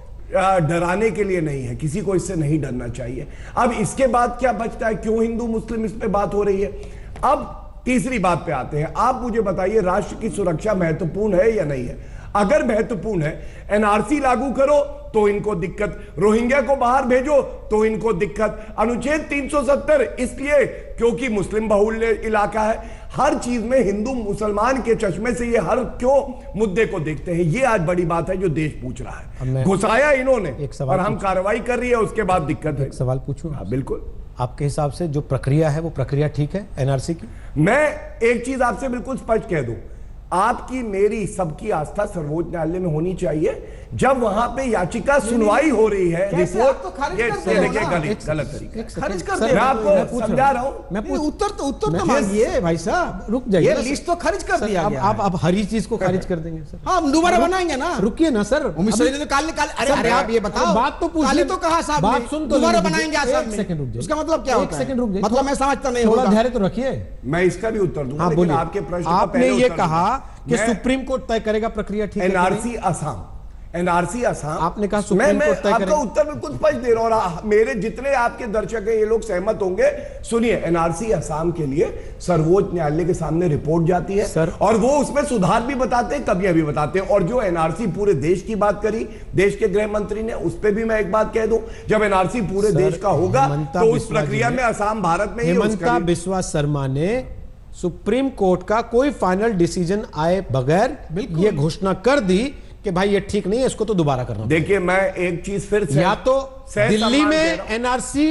डराने के लिए नहीं है, किसी को इससे नहीं डरना चाहिए। अब इसके बाद क्या बचता है, क्यों हिंदू मुस्लिम इस पे बात हो रही है? अब तीसरी बात पे आते हैं। आप मुझे बताइए राष्ट्र की सुरक्षा महत्वपूर्ण है या नहीं है? अगर महत्वपूर्ण है, एनआरसी लागू करो तो इनको दिक्कत, रोहिंग्या को बाहर भेजो तो इनको दिक्कत, अनुच्छेद तीन सौ सत्तर इसलिए क्योंकि मुस्लिम बहुल्य इलाका है। हर चीज में हिंदू मुसलमान के चश्मे से ये हर क्यों मुद्दे को देखते हैं, ये आज बड़ी बात है जो देश पूछ रहा है। घुसाया इन्होंने और हम कार्रवाई कर रही है, उसके बाद दिक्कत है। एक सवाल पूछूं? हाँ बिल्कुल। आपके हिसाब से जो प्रक्रिया है वो प्रक्रिया ठीक है एनआरसी की? मैं एक चीज आपसे बिल्कुल स्पष्ट कह दूं, आपकी मेरी सबकी आस्था सर्वोच्च न्यायालय में होनी चाहिए। जब वहां पे याचिका सुनवाई हो रही है, रिपोर्ट तो खारिज ये कर देखिए देगा ना? गलत गलत तरीका खारिज कर मैं देगा। आपको समझा रहा हूं। मैं पूछ उत्तर तो उत्तर तो मैं- मांगिए भाई साहब, रुक जाइए ये ना, लिस्ट तो खारिज कर सर, दिया अब गया आप है। अब हरी चीज को खारिज कर देंगे सर? हाँ, हम दोबारा बनाएंगे ना। रुकिए ना सर, उम्मीद से तो काल काल अरे सर, अरे आप ये बताओ, बात तो पूछ काल ही ले- तो कहा साहब बात ने, सुन तो दोबारा लीजिए। बनाएंगे एक आसाम में। सेकंड रुक जाइए। उसका मतलब क्या एक होता है? सेकंड रुक जाइए। मतलब मैं समझता नहीं थोड़ा होगा। धैर्य तो रखिए। मैं इसका भी उत्तर दूंगा, हाँ लेकिन बोलिए। आपके प्रश्न का आपने पहले ये उत्तर कहा दूंगा। कि मैं- सुप्रीम कोर्ट तय करेगा प्रक्रिया ठीक है कि नहीं? एनआरसी असम, एनआरसी असम, आपने कहा मैं सुप्रीम मैं कोर्ट तय आपका करेगा। उत्तर बिल्कुल स्पष्ट दे रहा हूं और आ- मेरे जितने आपके दर्शक हैं ये लोग सहमत होंगे। सुनिए, एनआरसी असम के लिए सर्वोच्च न्यायालय के सामने रिपोर्ट जाती है सर, और वो उसमें सुधार भी बताते हैं, कमियां भी बताते हैं। और जो एनआरसी पूरे देश की बात करी देश के गृह मंत्री ने, उस पर भी मैं एक बात कह दूं, जब एनआरसी पूरे सर, देश का होगा हेमंता तो उस बिस्वा जी प्रक्रिया ने- में असम भारत में ही हेमंता उसका- बिस्वा शर्मा ने सुप्रीम कोर्ट का कोई फाइनल डिसीजन आए बगैर ये घोषणा कर दी कि भाई ये ठीक नहीं है, इसको तो दोबारा करना। देखिए मैं एक चीज फिर से या तो सह दिल्ली सम्मान दे में रहा हूं। एनआरसी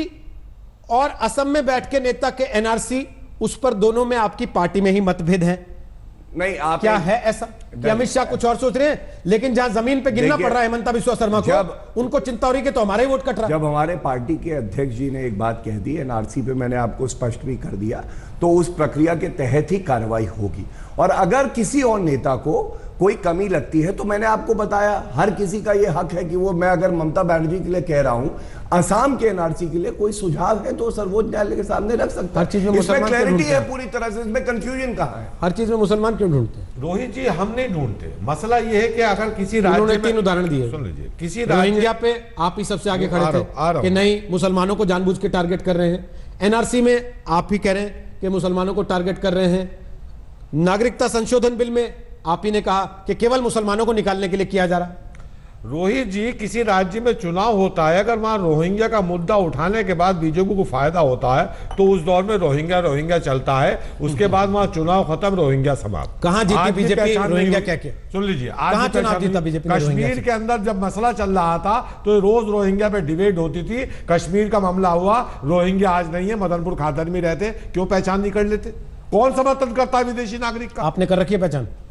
और असम में बैठ के नेता के एनआरसी, उस पर दोनों में आपकी पार्टी में ही मतभेद है। नहीं आप क्या एक- है ऐसा कि अमित शाह कुछ और सोच रहे हैं, लेकिन जहां जमीन पे गिनना देखिए, पड़ रहा है हेमंता बिस्वा शर्मा को, जब- उनको चिंता हो रही है कि तो हमारा ही वोट कट रहा है। जब हमारे पार्टी के अध्यक्ष जी ने एक बात कह दी, एनआरसी पे मैंने आपको स्पष्ट भी कर दिया, तो उस प्रक्रिया के तहत ही कार्रवाई होगी। और अगर किसी और नेता को कोई कमी लगती है तो मैंने आपको बताया, हर किसी का यह हक है कि वो, मैं अगर ममता बनर्जी के लिए कह रहा हूं, असम के एनआरसी के लिए कोई सुझाव है तो सर्वोच्च न्यायालय के सामने रख सकता हर चीज में है। इसमें मुसलमान क्यों क्लैरिटी ढूंढते है हैं? पूरी तरह से, इसमें कंफ्यूजन कहां है? हर चीज में मुसलमान क्यों ढूंढते हैं? रोहित जी, हम नहीं ढूंढते। मसला ये है कि अगर किसी उन्होंने राज्य तीन में, उदाहरण दिए। सुन लीजिए, किसी राज्य रोहिंग्या पे आप ही सबसे आगे आ खड़े रहा थे हूं, आ रहा कि हूं। नहीं मुसलमानों को जानबूझ के टारगेट कर रहे हैं। एनआरसी में आप ही कह रहे हैं कि मुसलमानों को टारगेट कर रहे हैं। नागरिकता संशोधन बिल में आप ही ने कहा कि केवल मुसलमानों को निकालने के लिए किया जा रहा। रोहित जी, किसी राज्य में चुनाव होता है, अगर वहां रोहिंग्या का मुद्दा उठाने के बाद बीजेपी को फायदा होता है तो उस दौर में रोहिंग्या रोहिंग्या चलता है, उसके बाद वहां चुनाव खत्म, रोहिंग्या समाप्त। कहां जीती आज भी बीजेपी, पहचान नहीं रोहिंग्या हुई। क्या किया? सुन लीजिए, आज कहां भी चुनाव पहचान जीता नहीं- बीजेपी ने रोहिंग्या कश्मीर से? के अंदर जब मसला चल रहा था तो रोज रोहिंग्या पे डिबेट होती थी। कश्मीर का मामला हुआ, रोहिंग्या आज नहीं है, मदनपुर खादर में रहते, क्यों पहचान नहीं कर लेते? कौन समर्थन करता है विदेशी नागरिक का? आपने कर रखी है पहचान?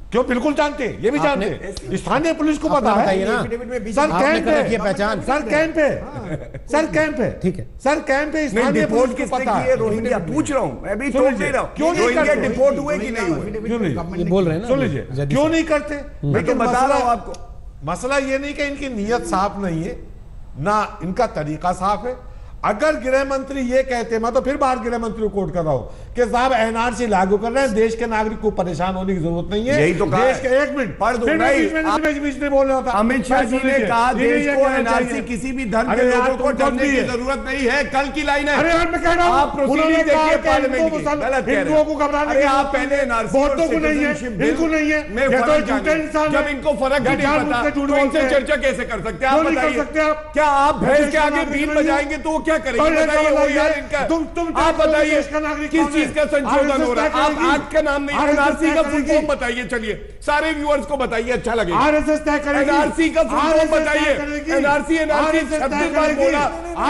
क्यों? बिल्कुल जानते हैं, ये भी जानते हैं, स्थानीय पुलिस को पता है। सर कैंप है, पहचान सर कैंप है, सर कैंप है, ठीक है सर कैंप है, स्थानीय पुलिस को पता है। रोहिंग्या पूछ रहा हूं, मैं भी टोक दे रहा हूं, क्यों रोहिंग्या डिपोर्ट हुए कि नहीं हुए? क्यों नहीं बोल रहे हैं ना, सुन लीजिए, क्यों नहीं करते? मैं तो बता रहा हूं आपको, मसला ये नहीं कि इनकी नीयत साफ नहीं है, ना इनका तरीका साफ है। अगर गृह मंत्री ये कहते, मैं तो फिर बाहर गृह मंत्री को कोट कर रहा हूं कि साहब एनआरसी लागू कर रहे हैं, देश के नागरिक को परेशान होने की जरूरत नहीं है। यही तो कहा देश के एक मिनट पढ़ दो, नहीं बोल रहा था। अमित शाह जी ने कहा देश को एनआरसी किसी भी धर्म के लोगों को डरने की जरूरत नहीं है। कल की लाइन है। अरे यार मैं कह रहा हूं, आप प्रोसीडिंग देखिए पार्लियामेंट की, गलत कह रहे हिंदुओं को घबराने की आप पहले एनआरसी वोटों को नहीं है, इनको नहीं है, मैं फर्क जानिए। जब इनको फर्क ही नहीं पता तो इनसे चर्चा कैसे कर सकते हैं? आप बताइए, क्या आप भैंस के आगे बीन बजाएंगे तो वो क्या करेंगे? यार इनका तुम तुम आप बताइए किस चीज का संशोधन हो रहा है? आप एक्ट का नाम नहीं, एनआरसी का फुल फॉर्म बताइए। चलिए सारे व्यूअर्स को बताइए, अच्छा लगेगा। आरएसएस तय करेगी, एनआरसी का फुल फॉर्म बताइए। एनआरसी एनआरसी छब्बीस बार बोला,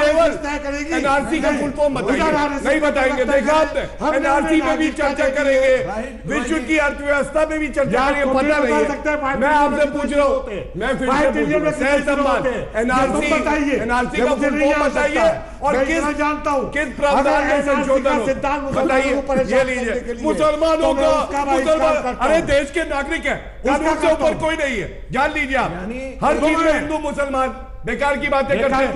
केवल एनआरसी का फुल फॉर्म बताइए। नहीं बताएंगे, देखा आपने? एनआरसी में भी चर्चा करेंगे, विश्व की अर्थव्यवस्था में भी चर्चा करेंगे, पता नहीं है। मैं आपसे पूछ रहा हूँ, मैं फिर से पूछ रहा हूँ, एनआरसी एनआरसी का फुल फॉर्म बताइए और किस जानता हूं किस प्रावधान में संशोधन बताइए। ये लीजिए, मुसलमानों का मुसलमान, अरे देश के नागरिक है, उससे ऊपर कोई नहीं है, जान लीजिए आप। हर चीज में हिंदू मुसलमान बेकार की बातें करते हैं।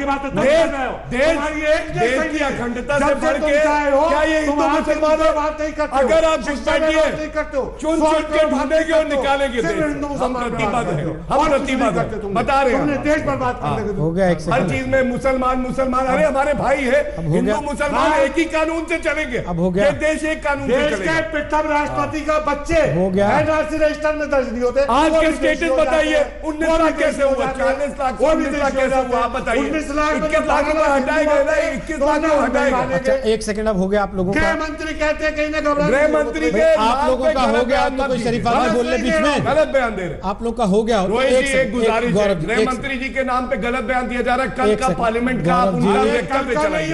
देश देश की अखंडता से बढ़ के क्या ये हिंदू मुसलमान बात नहीं करते? अगर आप घुसपैठिए चुन चुन के ढूंढेंगे और निकालेंगे, हम प्रतिबद्ध हैं, हम प्रतिबद्ध हैं, बता रहे हैं। देश पर बात हो गया, हर चीज में मुसलमान मुसलमान, अरे हमारे भाई है, हिंदू मुसलमान एक ही कानून से चलेंगे। अब हो गया, देश एक कानून से चलेगा। प्रथम राष्ट्रपति का बच्चे हो गया, एनआरसी रजिस्टर में दर्ज नहीं होते। आज के स्टेटस बताइए, उन्नीस लाख कैसे हुआ? चालीस लाख उन्नीस लाख कैसे हुआ? आप बताइए। इक्कीस लाख रुपए हटाए गए ना, इक्कीस लाख हटाए गए। अच्छा एक सेकंड, अब हो गया आप लोगों का। गृह मंत्री कहते हैं कहीं ना घबराने, गृह मंत्री के आप लोगों का हो गया, तो कोई शरीफ आदमी बोल रहे बीच में, गलत बयान दे रहे। आप लोग का हो गया। एक गुजारिश है, गृह मंत्री जी के नाम पे गलत बयान दिया जा रहा है। कल का पार्लियामेंट का आप उनका वक्तव्य चलाइए।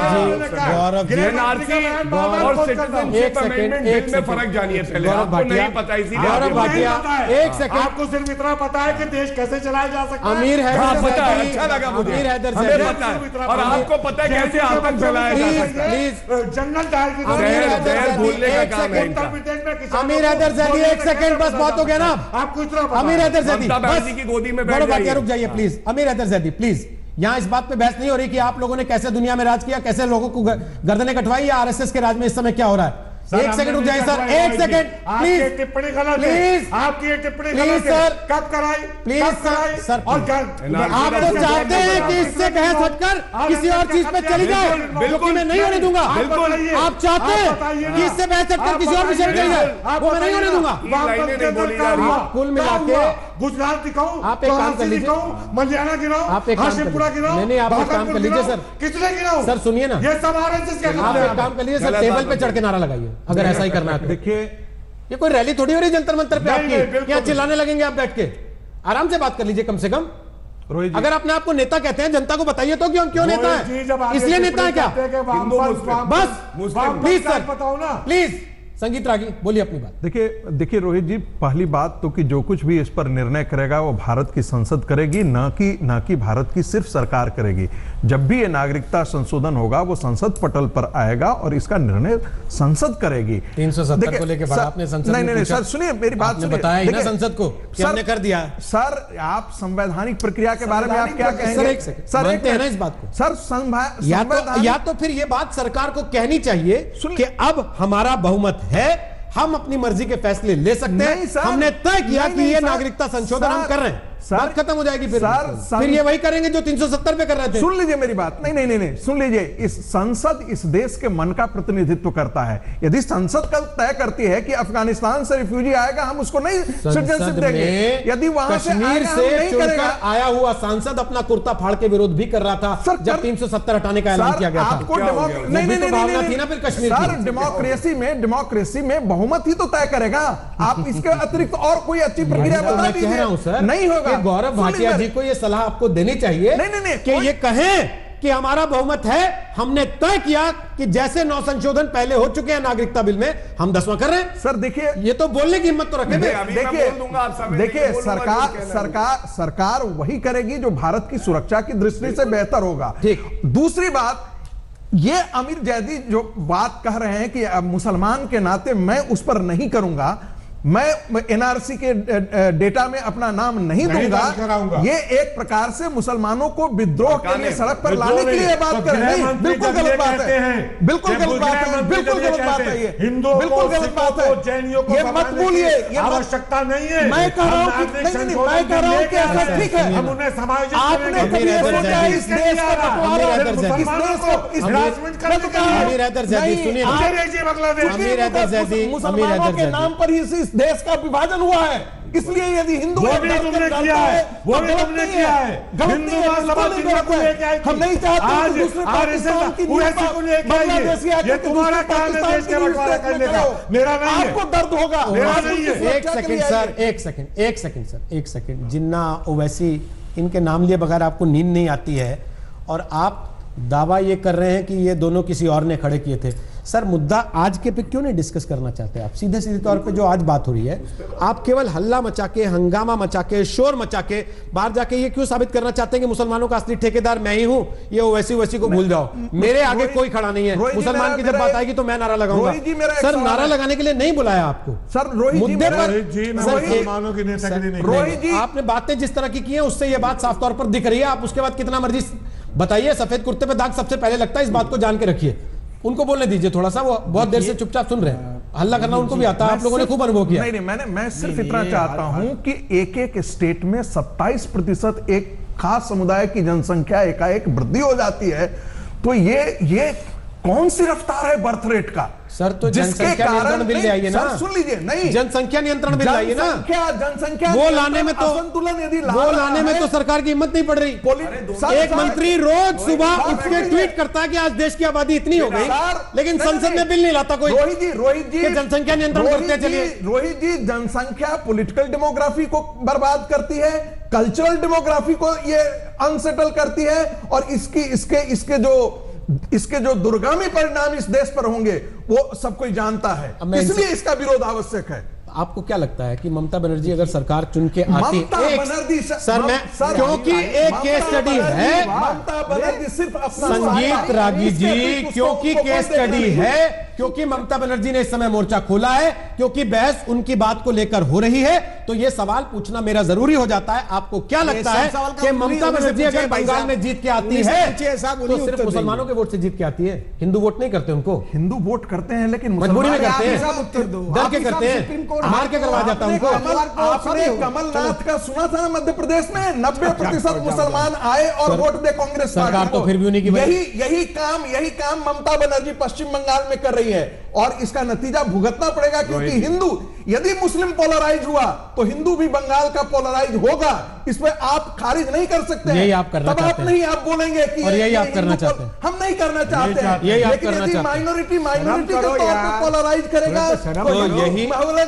एनआरसी और सिटीजनशिप अमेंडमेंट बिल में फर्क जानिए पहले, आपको नहीं पता, इसीलिए गौरव भाटिया एक सेकंड, आपको सिर्फ इतना पता है कि देश कैसे चलाया जा सकता है। अमीर है, अच्छा लगा मुझे, अमीर हैदर हमें पता है, और आपको पता है कैसे आतंक फैलाया जा सकता है। प्लीज जंगल डाल के भूलने का काम है। अमीर हैदर जैदी एक सेकंड, बस बहुत हो गया ना आपको इतना। अमीर हैदर जैदी बस की गोदी में बैठ जाइए, रुक जाइए प्लीज। अमीर हैदर जैदी प्लीज, यहाँ इस बात पे बहस नहीं हो रही कि आप लोगों ने कैसे दुनिया में राज किया, कैसे लोगों को गर्दनें कटवाई, या आरएसएस के राज में इस समय क्या हो रहा है। एक सेकंड रुक जाइए सर, एक सेकंड प्लीज। टिप्पणी गलत प्लीज, आपकी ये टिप्पणी प्लीज सर, कब कराई? प्लीज सर, सर और आप तो चाहते हैं कि इससे बहस हटकर किसी और चीज पे चली जाए, जो मैं नहीं होने दूंगा। आप चाहते हैं कि इससे बहस हटकर किसी और विषय में चली जाए, वो मैं नहीं होने दूंगा। कुल मिला के गुजरात दिखाऊं, आप एक काम कर लीजिए, मलियाना गिराओ, आप एक काम कर लीजिए। नहीं नहीं, आप एक काम कर लीजिए सर, किसने गिराओ? सर सुनिए ना, ये सब आरएसएस के आप एक काम कर लीजिए सर, टेबल पे चढ़ के नारा लगाइए अगर ऐसा ही करना है। देखिए ये कोई रैली थोड़ी हो रही जंतर मंतर पे आपकी, यहाँ चिल्लाने लगेंगे आप बैठ के। आराम से बात कर लीजिए कम से कम। अगर अपने आप को नेता कहते हैं, जनता को बताइए तो क्यों क्यों नेता है, इसलिए नेता है क्या? बस प्लीज सर, बताओ ना प्लीज। संगीत रागी बोलिए अपनी बात। देखिए देखिए रोहित जी, पहली बात तो कि जो कुछ भी इस पर निर्णय करेगा वो भारत की संसद करेगी, ना कि ना कि भारत की सिर्फ सरकार करेगी। जब भी ये नागरिकता संशोधन होगा वो संसद पटल पर आएगा और इसका निर्णय संसद करेगी। तीन सौ सत्तर को लेकर आपने संसद नहीं नहीं सर सुनिए मेरी बात, बताया ही ना संसद को कि हमने कर दिया। सर आप संवैधानिक प्रक्रिया के बारे में आप क्या कहेंगे? सर मानते हैं ना इस बात को? सर या तो या तो फिर ये बात सरकार को कहनी चाहिए कि अब हमारा बहुमत है, हम अपनी मर्जी के फैसले ले सकते हैं, हमने तय किया कि ये नागरिकता संशोधन हम कर रहे हैं, बात खत्म हो जाएगी। फिर सर, फिर ये वही करेंगे जो तीन सौ सत्तर पे कर रहे थे। सुन लीजिए मेरी बात, नहीं नहीं नहीं नहीं सुन लीजिए, इस संसद इस देश के मन का प्रतिनिधित्व करता है। यदि संसद का तय करती है कि अफगानिस्तान से रिफ्यूजी आएगा हम उसको नहीं सिटीजनशिप देंगे, यदि वहां से कश्मीर से चुनकर आया हुआ सांसद अपना कुर्ता फाड़ के विरोध भी कर रहा था जब तीन सौ सत्तर हटाने का ऐलान किया गया था। नहीं नहीं नहीं थी ना फिर कश्मीर सर, डेमोक्रेसी में डेमोक्रेसी में बहुमत ही तो तय करेगा। आप इसके अतिरिक्त और कोई अच्छी प्रक्रिया बता दीजिए। नहीं होगा। गौरव भाटिया जी को ये सलाह आपको देनी चाहिए नहीं नहीं नहीं कि ये कहें कि हमारा बहुमत है, हमने तय किया कि जैसे नौ संशोधन पहले हो चुके हैं नागरिकता बिल में, हम दसवां कर रहे हैं। सर देखिए, ये तो बोलने की हिम्मत तो रखे। देखिए देखिए सरकार सरकार सरकार वही करेगी जो भारत की सुरक्षा की दृष्टि से बेहतर होगा। ठीक। दूसरी बात, ये आमिर जैदी जो बात कह रहे हैं कि मुसलमान के नाते मैं उस पर नहीं करूंगा, मैं एनआरसी के डेटा में अपना नाम नहीं, नहीं दूंगा, ये एक प्रकार से मुसलमानों को विद्रोह के लिए सड़क पर लाने के लिए बात कर रहे हैं। बिल्कुल गलत बात है, बिल्कुल गलत बात है, बिल्कुल गलत बात है, ये बिल्कुल गलत बात है। ये मत बोलिए, ये आवश्यकता नहीं है। मैं कह रहा हूँ कि नहीं नहीं मैं कह रहा हूँ कि ऐसा ठीक है। हम उन्हें समायोजित आपने कभी सोचा इस देश का बंटवारा, इस देश को इस मुसलमानों के नाम पर ही देश का विभाजन हुआ है, इसलिए यदि हिंदू वो भी तुमने किया है, वो भी तुमने किया है, हिंदू को लेके आई, हम नहीं चाहते आज दूसरे पाकिस्तान की बांग्लादेश, ये तुम्हारा काम है देश के बंटवारा करने का, मेरा नहीं है। आपको दर्द होगा, मेरा नहीं है। एक सेकंड सर, एक सेकंड एक सेकंड सर एक सेकंड जिन्ना ओवैसी, इनके नाम लिए बगैर आपको नींद नहीं आती है और आप दावा ये कर रहे हैं कि ये दोनों किसी और ने खड़े किए थे। सर मुद्दा आज के पे क्यों नहीं डिस्कस करना चाहते आप? सीधे सीधे तौर पे जो आज बात हो रही है, आप केवल हल्ला मचा के, हंगामा मचा के, शोर मचा के बाहर जाके ये क्यों साबित करना चाहते हैं कि मुसलमानों का असली ठेकेदार मैं ही हूं, ये ओवैसी वैसी को भूल जाओ, मेरे आगे कोई खड़ा नहीं है। मुसलमान की जब बात आएगी तो मैं नारा लगाऊंगा। सर नारा लगाने के लिए नहीं बुलाया आपको सर, मुद्दे पर आपने बातें जिस तरह की की है उससे ये बात साफ तौर पर दिख रही है। आप उसके बाद कितना मर्जी बताइए, सफेद कुर्ते पे दाग सबसे पहले लगता है, इस बात को जान के रखिए। उनको बोलने दीजिए थोड़ा सा, वो बहुत देर से चुपचाप सुन रहे हैं, हल्ला करना उनको भी आता है, आप लोगों ने खूब अनुभव किया। नहीं नहीं मैंने मैं सिर्फ इतना चाहता हूं कि एक एक स्टेट में सत्ताईस प्रतिशत एक खास समुदाय की जनसंख्या एकाएक वृद्धि हो जाती है, तो ये ये कौन सी रफ्तार है बर्थ रेट का? सर तो जनसंख्या नियंत्रण बिल लाइए ना, सुन लीजिए, नहीं जनसंख्या नियंत्रण बिल लाइए ना, जनसंख्या वो लाने में तो संतुलन यदि वो लाने में तो सरकार की हिम्मत नहीं पड़ रही। एक मंत्री रोज सुबह उठ के ट्वीट करता है कि आज देश की आबादी इतनी हो गई, लेकिन संसद में बिल नहीं लाता कोई। रोहित जी रोहित जी जनसंख्या नियंत्रण करते चलिए। रोहित जी जनसंख्या पॉलिटिकल डेमोग्राफी को बर्बाद करती है, कल्चरल डेमोग्राफी को ये अनसेटल करती है, और इसकी इसके इसके जो इसके जो दुर्गामी परिणाम इस देश पर होंगे वो सब कोई जानता है, इसलिए इसका विरोध आवश्यक है। आपको क्या लगता है कि ममता बनर्जी अगर सरकार चुन के आती है, सर मैं क्योंकि एक केस स्टडी है, ममता बनर्जी सिर्फ अपना संगीत रागी जी, क्योंकि केस स्टडी है, क्योंकि ममता बनर्जी ने इस समय मोर्चा खोला है, क्योंकि बहस उनकी बात को लेकर हो रही है, तो यह सवाल पूछना मेरा जरूरी हो जाता है। आपको क्या लगता है कि ममता बनर्जी अगर बंगाल में जीत के आती है तो सिर्फ मुसलमानों के वोट से जीत के आती है? हिंदू वोट नहीं करते उनको? हिंदू वोट करते हैं लेकिन मजबूरी में करते हैं, डर के करते हैं, मार के करवा जाता है उनको। आपने कमलनाथ का सुना था मध्य प्रदेश में नब्बे प्रतिशत मुसलमान आए और वोट दे कांग्रेस सरकार तो फिर भी उन्हीं की। यही यही काम यही काम ममता बनर्जी पश्चिम बंगाल में कर रही है, और इसका नतीजा भुगतना पड़ेगा, क्योंकि हिंदू यदि मुस्लिम पोलराइज हुआ तो हिंदू भी बंगाल का पोलराइज होगा, इसमें आप खारिज नहीं कर सकते हैं। यही आप करना तब आप नहीं आप बोलेंगे कि और यही आप करना चाहते हैं। हम नहीं करना चाहते हैं, यही आप लेकिन करना यदि चाहते हैं। माइनॉरिटी माइनॉरिटी के तौर पर पोलराइज करेगा तो यही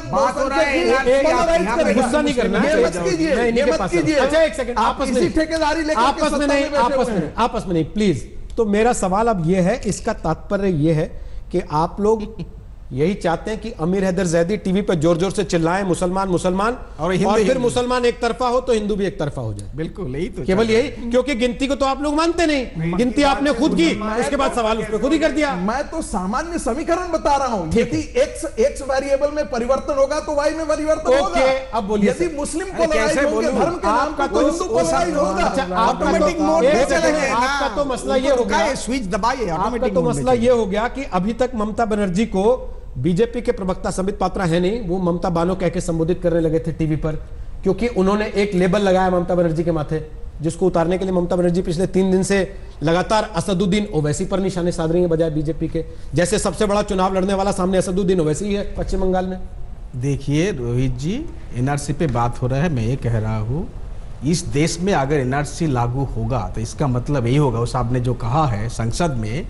गुस्सा नहीं करना, ये मत कीजिए, ये मत कीजिए। अच्छा एक सेकंड, आपस में ठेकेदारी लेकर आपस में नहीं आपस में आपस में नहीं प्लीज। तो मेरा सवाल अब ये है, इसका तात्पर्य ये है कि आप लोग यही चाहते हैं कि अमीर हैदर जैदी टीवी पर जोर जोर से चिल्लाएं मुसलमान मुसलमान और, और फिर मुसलमान एक तरफा हो तो हिंदू भी एक तरफा हो जाए। बिल्कुल यही तो केवल यही, क्योंकि गिनती को तो आप लोग मानते नहीं, गिनती आपने खुद की, उसके बाद सवाल उस पर खुद ही कर दिया। मैं तो सामान्य समीकरण बता रहा हूं, यदि एक्स एक्स वेरिएबल में परिवर्तन होगा तो वाई में परिवर्तन होगा। अब बोलिए, यदि मुस्लिम पोलराइज होंगे धर्म के नाम पर तो हिंदू पोलराइज होगा। ऑटोमेटिक मोड में चलेंगे। आपका तो मसला ये हो गया, स्विच दबाइए, आपका तो मसला ये हो गया कि अभी तक ममता बनर्जी को बीजेपी के प्रवक्ता संबित पात्रा है नहीं, वो ममता बानो कह के संबोधित करने लगे थे टीवी पर, क्योंकि उन्होंने एक लेबल लगाया ममता बनर्जी के माथे, जिसको उतारने के लिए ममता बनर्जी पिछले तीन दिन से लगातार असदुद्दीन ओवैसी पर निशाने साध रही है बजाय बीजेपी के। जैसे सबसे बड़ा चुनाव लड़ने वाला सामने असदुद्दीन ओवैसी ही है पश्चिम बंगाल में। देखिए रोहित जी, एनआरसी पे बात हो रहा है, मैं ये कह रहा हूँ इस देश में अगर एनआरसी लागू होगा तो इसका मतलब यही होगा, उस आपने जो कहा है संसद में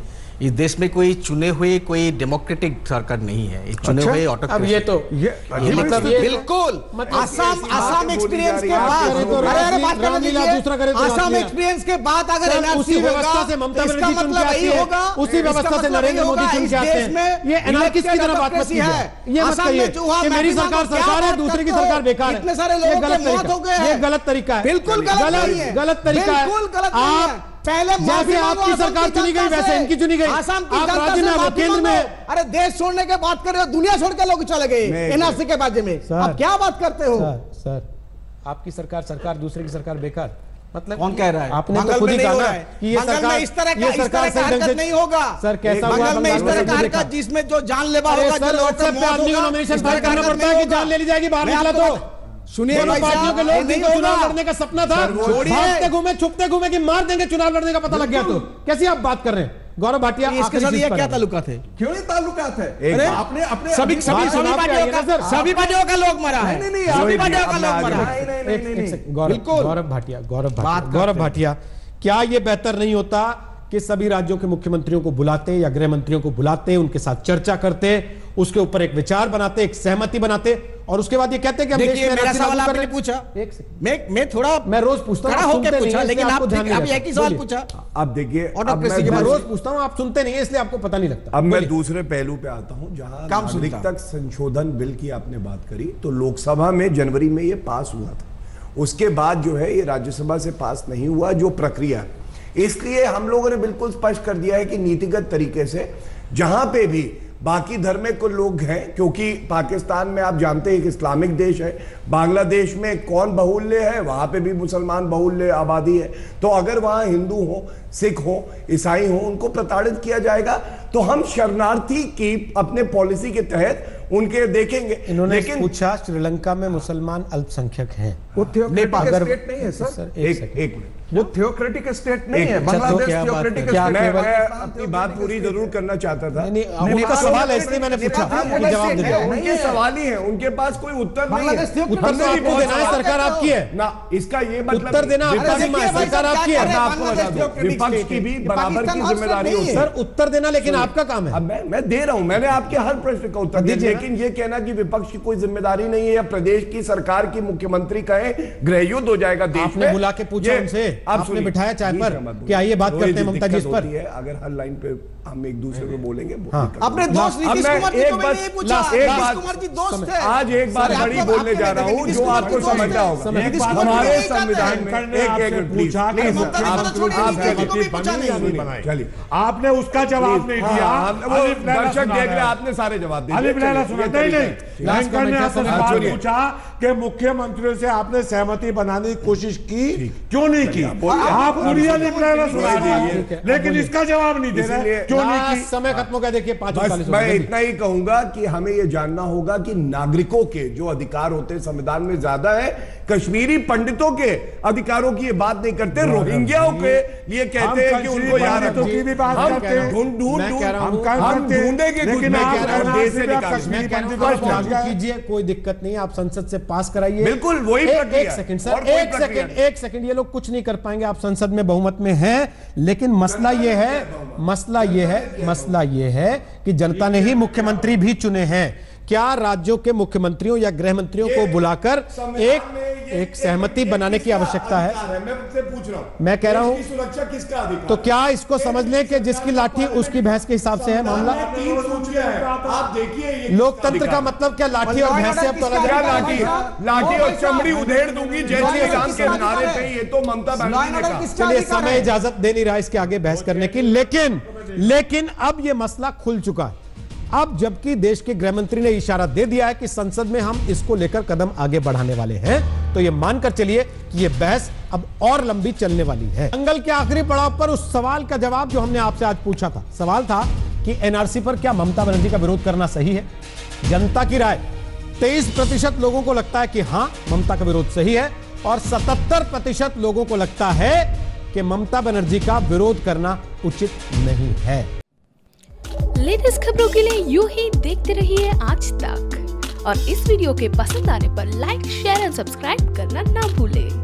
इस देश में कोई चुने हुए कोई डेमोक्रेटिक सरकार नहीं है, एक चुने हुए अब ये तो ये, ये मतलब बिल्कुल आसाम आसाम एक्सपीरियंस के बाद, अरे अरे बात करने दीजिए, दूसरा करे आसाम एक्सपीरियंस के बाद अगर एनआरसी व्यवस्था से ममता बनर्जी चुन के आती है, उसी व्यवस्था से नरेंद्र मोदी चुन के आते हैं। ये एनार्किस्ट की तरह बात मत कीजिए, ये मत कहिए कि मेरी सरकार सरकार है, दूसरे की सरकार बेकार है। इतने सारे लोगों की मौत हो गए, ये गलत तरीका है, बिल्कुल गलत गलत तरीका है। आप पहले जैसे आपकी सरकार चुनी गई वैसे इनकी चुनी गई, आसाम की आप जनता राज्य में से वो केंद्र में। अरे देश छोड़ने के बात कर रहे हो, दुनिया छोड़ के लोग चले गए एनआरसी के बारे में, आप क्या बात करते हो? सर, सर आपकी सरकार सरकार, दूसरे की सरकार बेकार, मतलब कौन कह रहा है? आपने तो खुद ही कहा ना कि ये सरकार इस तरह का इस तरह का हरकत नहीं होगा। सर कैसा हुआ बंगाल में इस तरह का हरकत जिसमें जो जानलेवा होगा, सर व्हाट्सएप पे आदमी को नॉमिनेशन फाइल करना पड़ता है कि जान ले ली जाएगी बाहर निकला तो। सुनिए पार्टियों के लोग जिनको चुनाव लड़ने का सपना था, भागते घूमे छुपते घूमे कि मार देंगे चुनाव लड़ने का पता लग गया तो कैसी आप बात कर रहे हैं? गौरव भाटिया, इसके साथ ये क्या ताल्लुकात है? क्यों नहीं ताल्लुकात है? अरे आपने अपने सभी सभी सभी पार्टियों का सभी पार्टियों का लोग मरा है, सभी पार्टियों का लोग मरा है। गौरव भाटिया, गौरव भाटिया, गौरव भाटिया, क्या ये बेहतर नहीं होता कि सभी राज्यों के मुख्यमंत्रियों को बुलाते या गृह मंत्रियों को बुलाते, उनके साथ चर्चा करते, उसके ऊपर एक विचार बनाते, एक सहमति बनाते और उसके बाद ये कहते हैं कि हम देश में मेरा सवाल आपने पूछा, एक मैं मैं थोड़ा मैं रोज पूछता हूं, खड़ा होकर पूछा, लेकिन आप अब एक ही सवाल पूछा। अब देखिए, मैं रोज पूछता हूं, आप सुनते नहीं है इसलिए आपको पता नहीं लगता। अब मैं दूसरे पहलू पे आता हूं, जहां नागरिकता संशोधन बिल की आपने बात करी, तो लोकसभा में जनवरी में ये पास हुआ था, उसके बाद जो है ये राज्यसभा से पास नहीं हुआ, जो प्रक्रिया, इसलिए हम लोगों ने बिल्कुल स्पष्ट कर दिया है कि नीतिगत तरीके से जहां पे भी बाकी धर्म के लोग हैं, क्योंकि पाकिस्तान में आप जानते हैं एक इस्लामिक देश है, बांग्लादेश में कौन बहुल्य है, वहां पे भी मुसलमान बहुल्य आबादी है, तो अगर वहां हिंदू हो, सिख हो, ईसाई हो, उनको प्रताड़ित किया जाएगा। तो हम शरणार्थी की अपने पॉलिसी के तहत उनके देखेंगे। इन्होंने लेकिन पूछा श्रीलंका में मुसलमान अल्पसंख्यक हैं, वो थियोक्रेटिक स्टेट नहीं है सर, सर एक एक वो थियोक्रेटिक स्टेट नहीं है, बांग्लादेश थियोक्रेटिक स्टेट। मैं अपनी बात पूरी जरूर करना चाहता था, उनका सवाल है इसलिए मैंने पूछा कि जवाब दे। उनके सवाल ही है, उनके पास कोई उत्तर नहीं है। उत्तर तो आपको देना है, सरकार आपकी है ना, इसका ये मतलब उत्तर देना सरकार आपकी है। मैं आपको बता दूं, विपक्ष की भी बराबर की जिम्मेदारी होती है सर, उत्तर देना, लेकिन आपका काम है। अब मैं मैं दे रहा हूं, मैंने आपके हर प्रश्न का उत्तर दिया, लेकिन ये कहना कि विपक्ष की कोई जिम्मेदारी नहीं है या प्रदेश की सरकार की मुख्यमंत्री कहे गृह युद्ध हो जाएगा देश में। आपने बुला के पूछा उनसे, आपने बिठाया चाय पर कि आइए बात करते हैं ममता जी इस पर। अगर हर लाइन पे हम एक दूसरे को बोलेंगे, अपने दोस्त नीतीश कुमार जी को भी नहीं पूछा, नीतीश कुमार जी दोस्त थे। आज एक बात बड़ी बोलने जा रहा हूं जो आपको समझना होगा। हमारे संविधान में एक एक प्लीज चलिए, आपने उसका जवाब नहीं दिया, दर्शक देख रहे, आपने सारे जवाब दिए। लंकन ने आपसे सवाल पूछा कि मुख्यमंत्रियों से आपने सहमति बनाने की कोशिश की, क्यों नहीं की? आप उड़िया निकला सुना दिए, लेकिन इसका जवाब नहीं दे रहे, क्यों नहीं की? समय खत्म हो गया, देखिए पांच। मैं इतना ही कहूंगा कि हमें यह जानना होगा कि नागरिकों के जो अधिकार होते हैं संविधान में ज्यादा है, कश्मीरी पंडितों के अधिकारों की ये बात नहीं करते, रोहिंग्याओं के लिए कहते हैं कि उनको याद रखो की भी बात करते हैं, ढूंढ ढूंढ हम ढूंढेंगे कश्मीरी पंडितों को लागू कीजिए, कोई दिक्कत नहीं, आप संसद से पास कराइए। बिल्कुल वही प्रक्रिया। एक सेकंड सर, एक सेकंड एक सेकंड ये लोग कुछ नहीं कर पाएंगे, आप संसद में बहुमत में हैं, लेकिन मसला ये है मसला ये है मसला ये है कि जनता ने ही मुख्यमंत्री भी चुने हैं। क्या राज्यों के मुख्यमंत्रियों या गृह मंत्रियों को बुलाकर एक एक सहमति बनाने की आवश्यकता है? मैं मुझसे पूछ रहा हूं, मैं कह रहा हूं सुरक्षा किसका अधिकार? तो क्या इसको समझ लें कि जिसकी लाठी उसकी भैंस के हिसाब से है मामला? तीन सूचियां हैं, आप देखिए लोकतंत्र का मतलब क्या लाठी और भैंस से अब तोला क्या? लाठी लाठी और चमड़ी उधेड़ दूंगी जय श्री राम के नारे पे, ये तो ममता बनर्जी ने कहा। चलिए, समय इजाजत दे नहीं रहा इसके आगे बहस करने की, लेकिन लेकिन अब यह मसला खुल चुका है। अब जबकि देश के गृह मंत्री ने इशारा दे दिया है कि संसद में हम इसको लेकर कदम आगे बढ़ाने वाले हैं, तो यह मानकर चलिए कि यह बहस अब और लंबी चलने वाली है। दंगल के आखिरी पड़ाव पर उस सवाल का जवाब जो हमने आपसे आज पूछा था, सवाल था कि एनआरसी पर क्या ममता बनर्जी का विरोध करना सही है? जनता की राय, तेईस प्रतिशत लोगों को लगता है कि हां ममता का विरोध सही है, और सतहत्तर प्रतिशत लोगों को लगता है कि ममता बनर्जी का विरोध करना उचित नहीं है। लेटेस्ट खबरों के लिए यूं ही देखते रहिए आज तक, और इस वीडियो के पसंद आने पर लाइक, शेयर एंड सब्सक्राइब करना ना भूलें।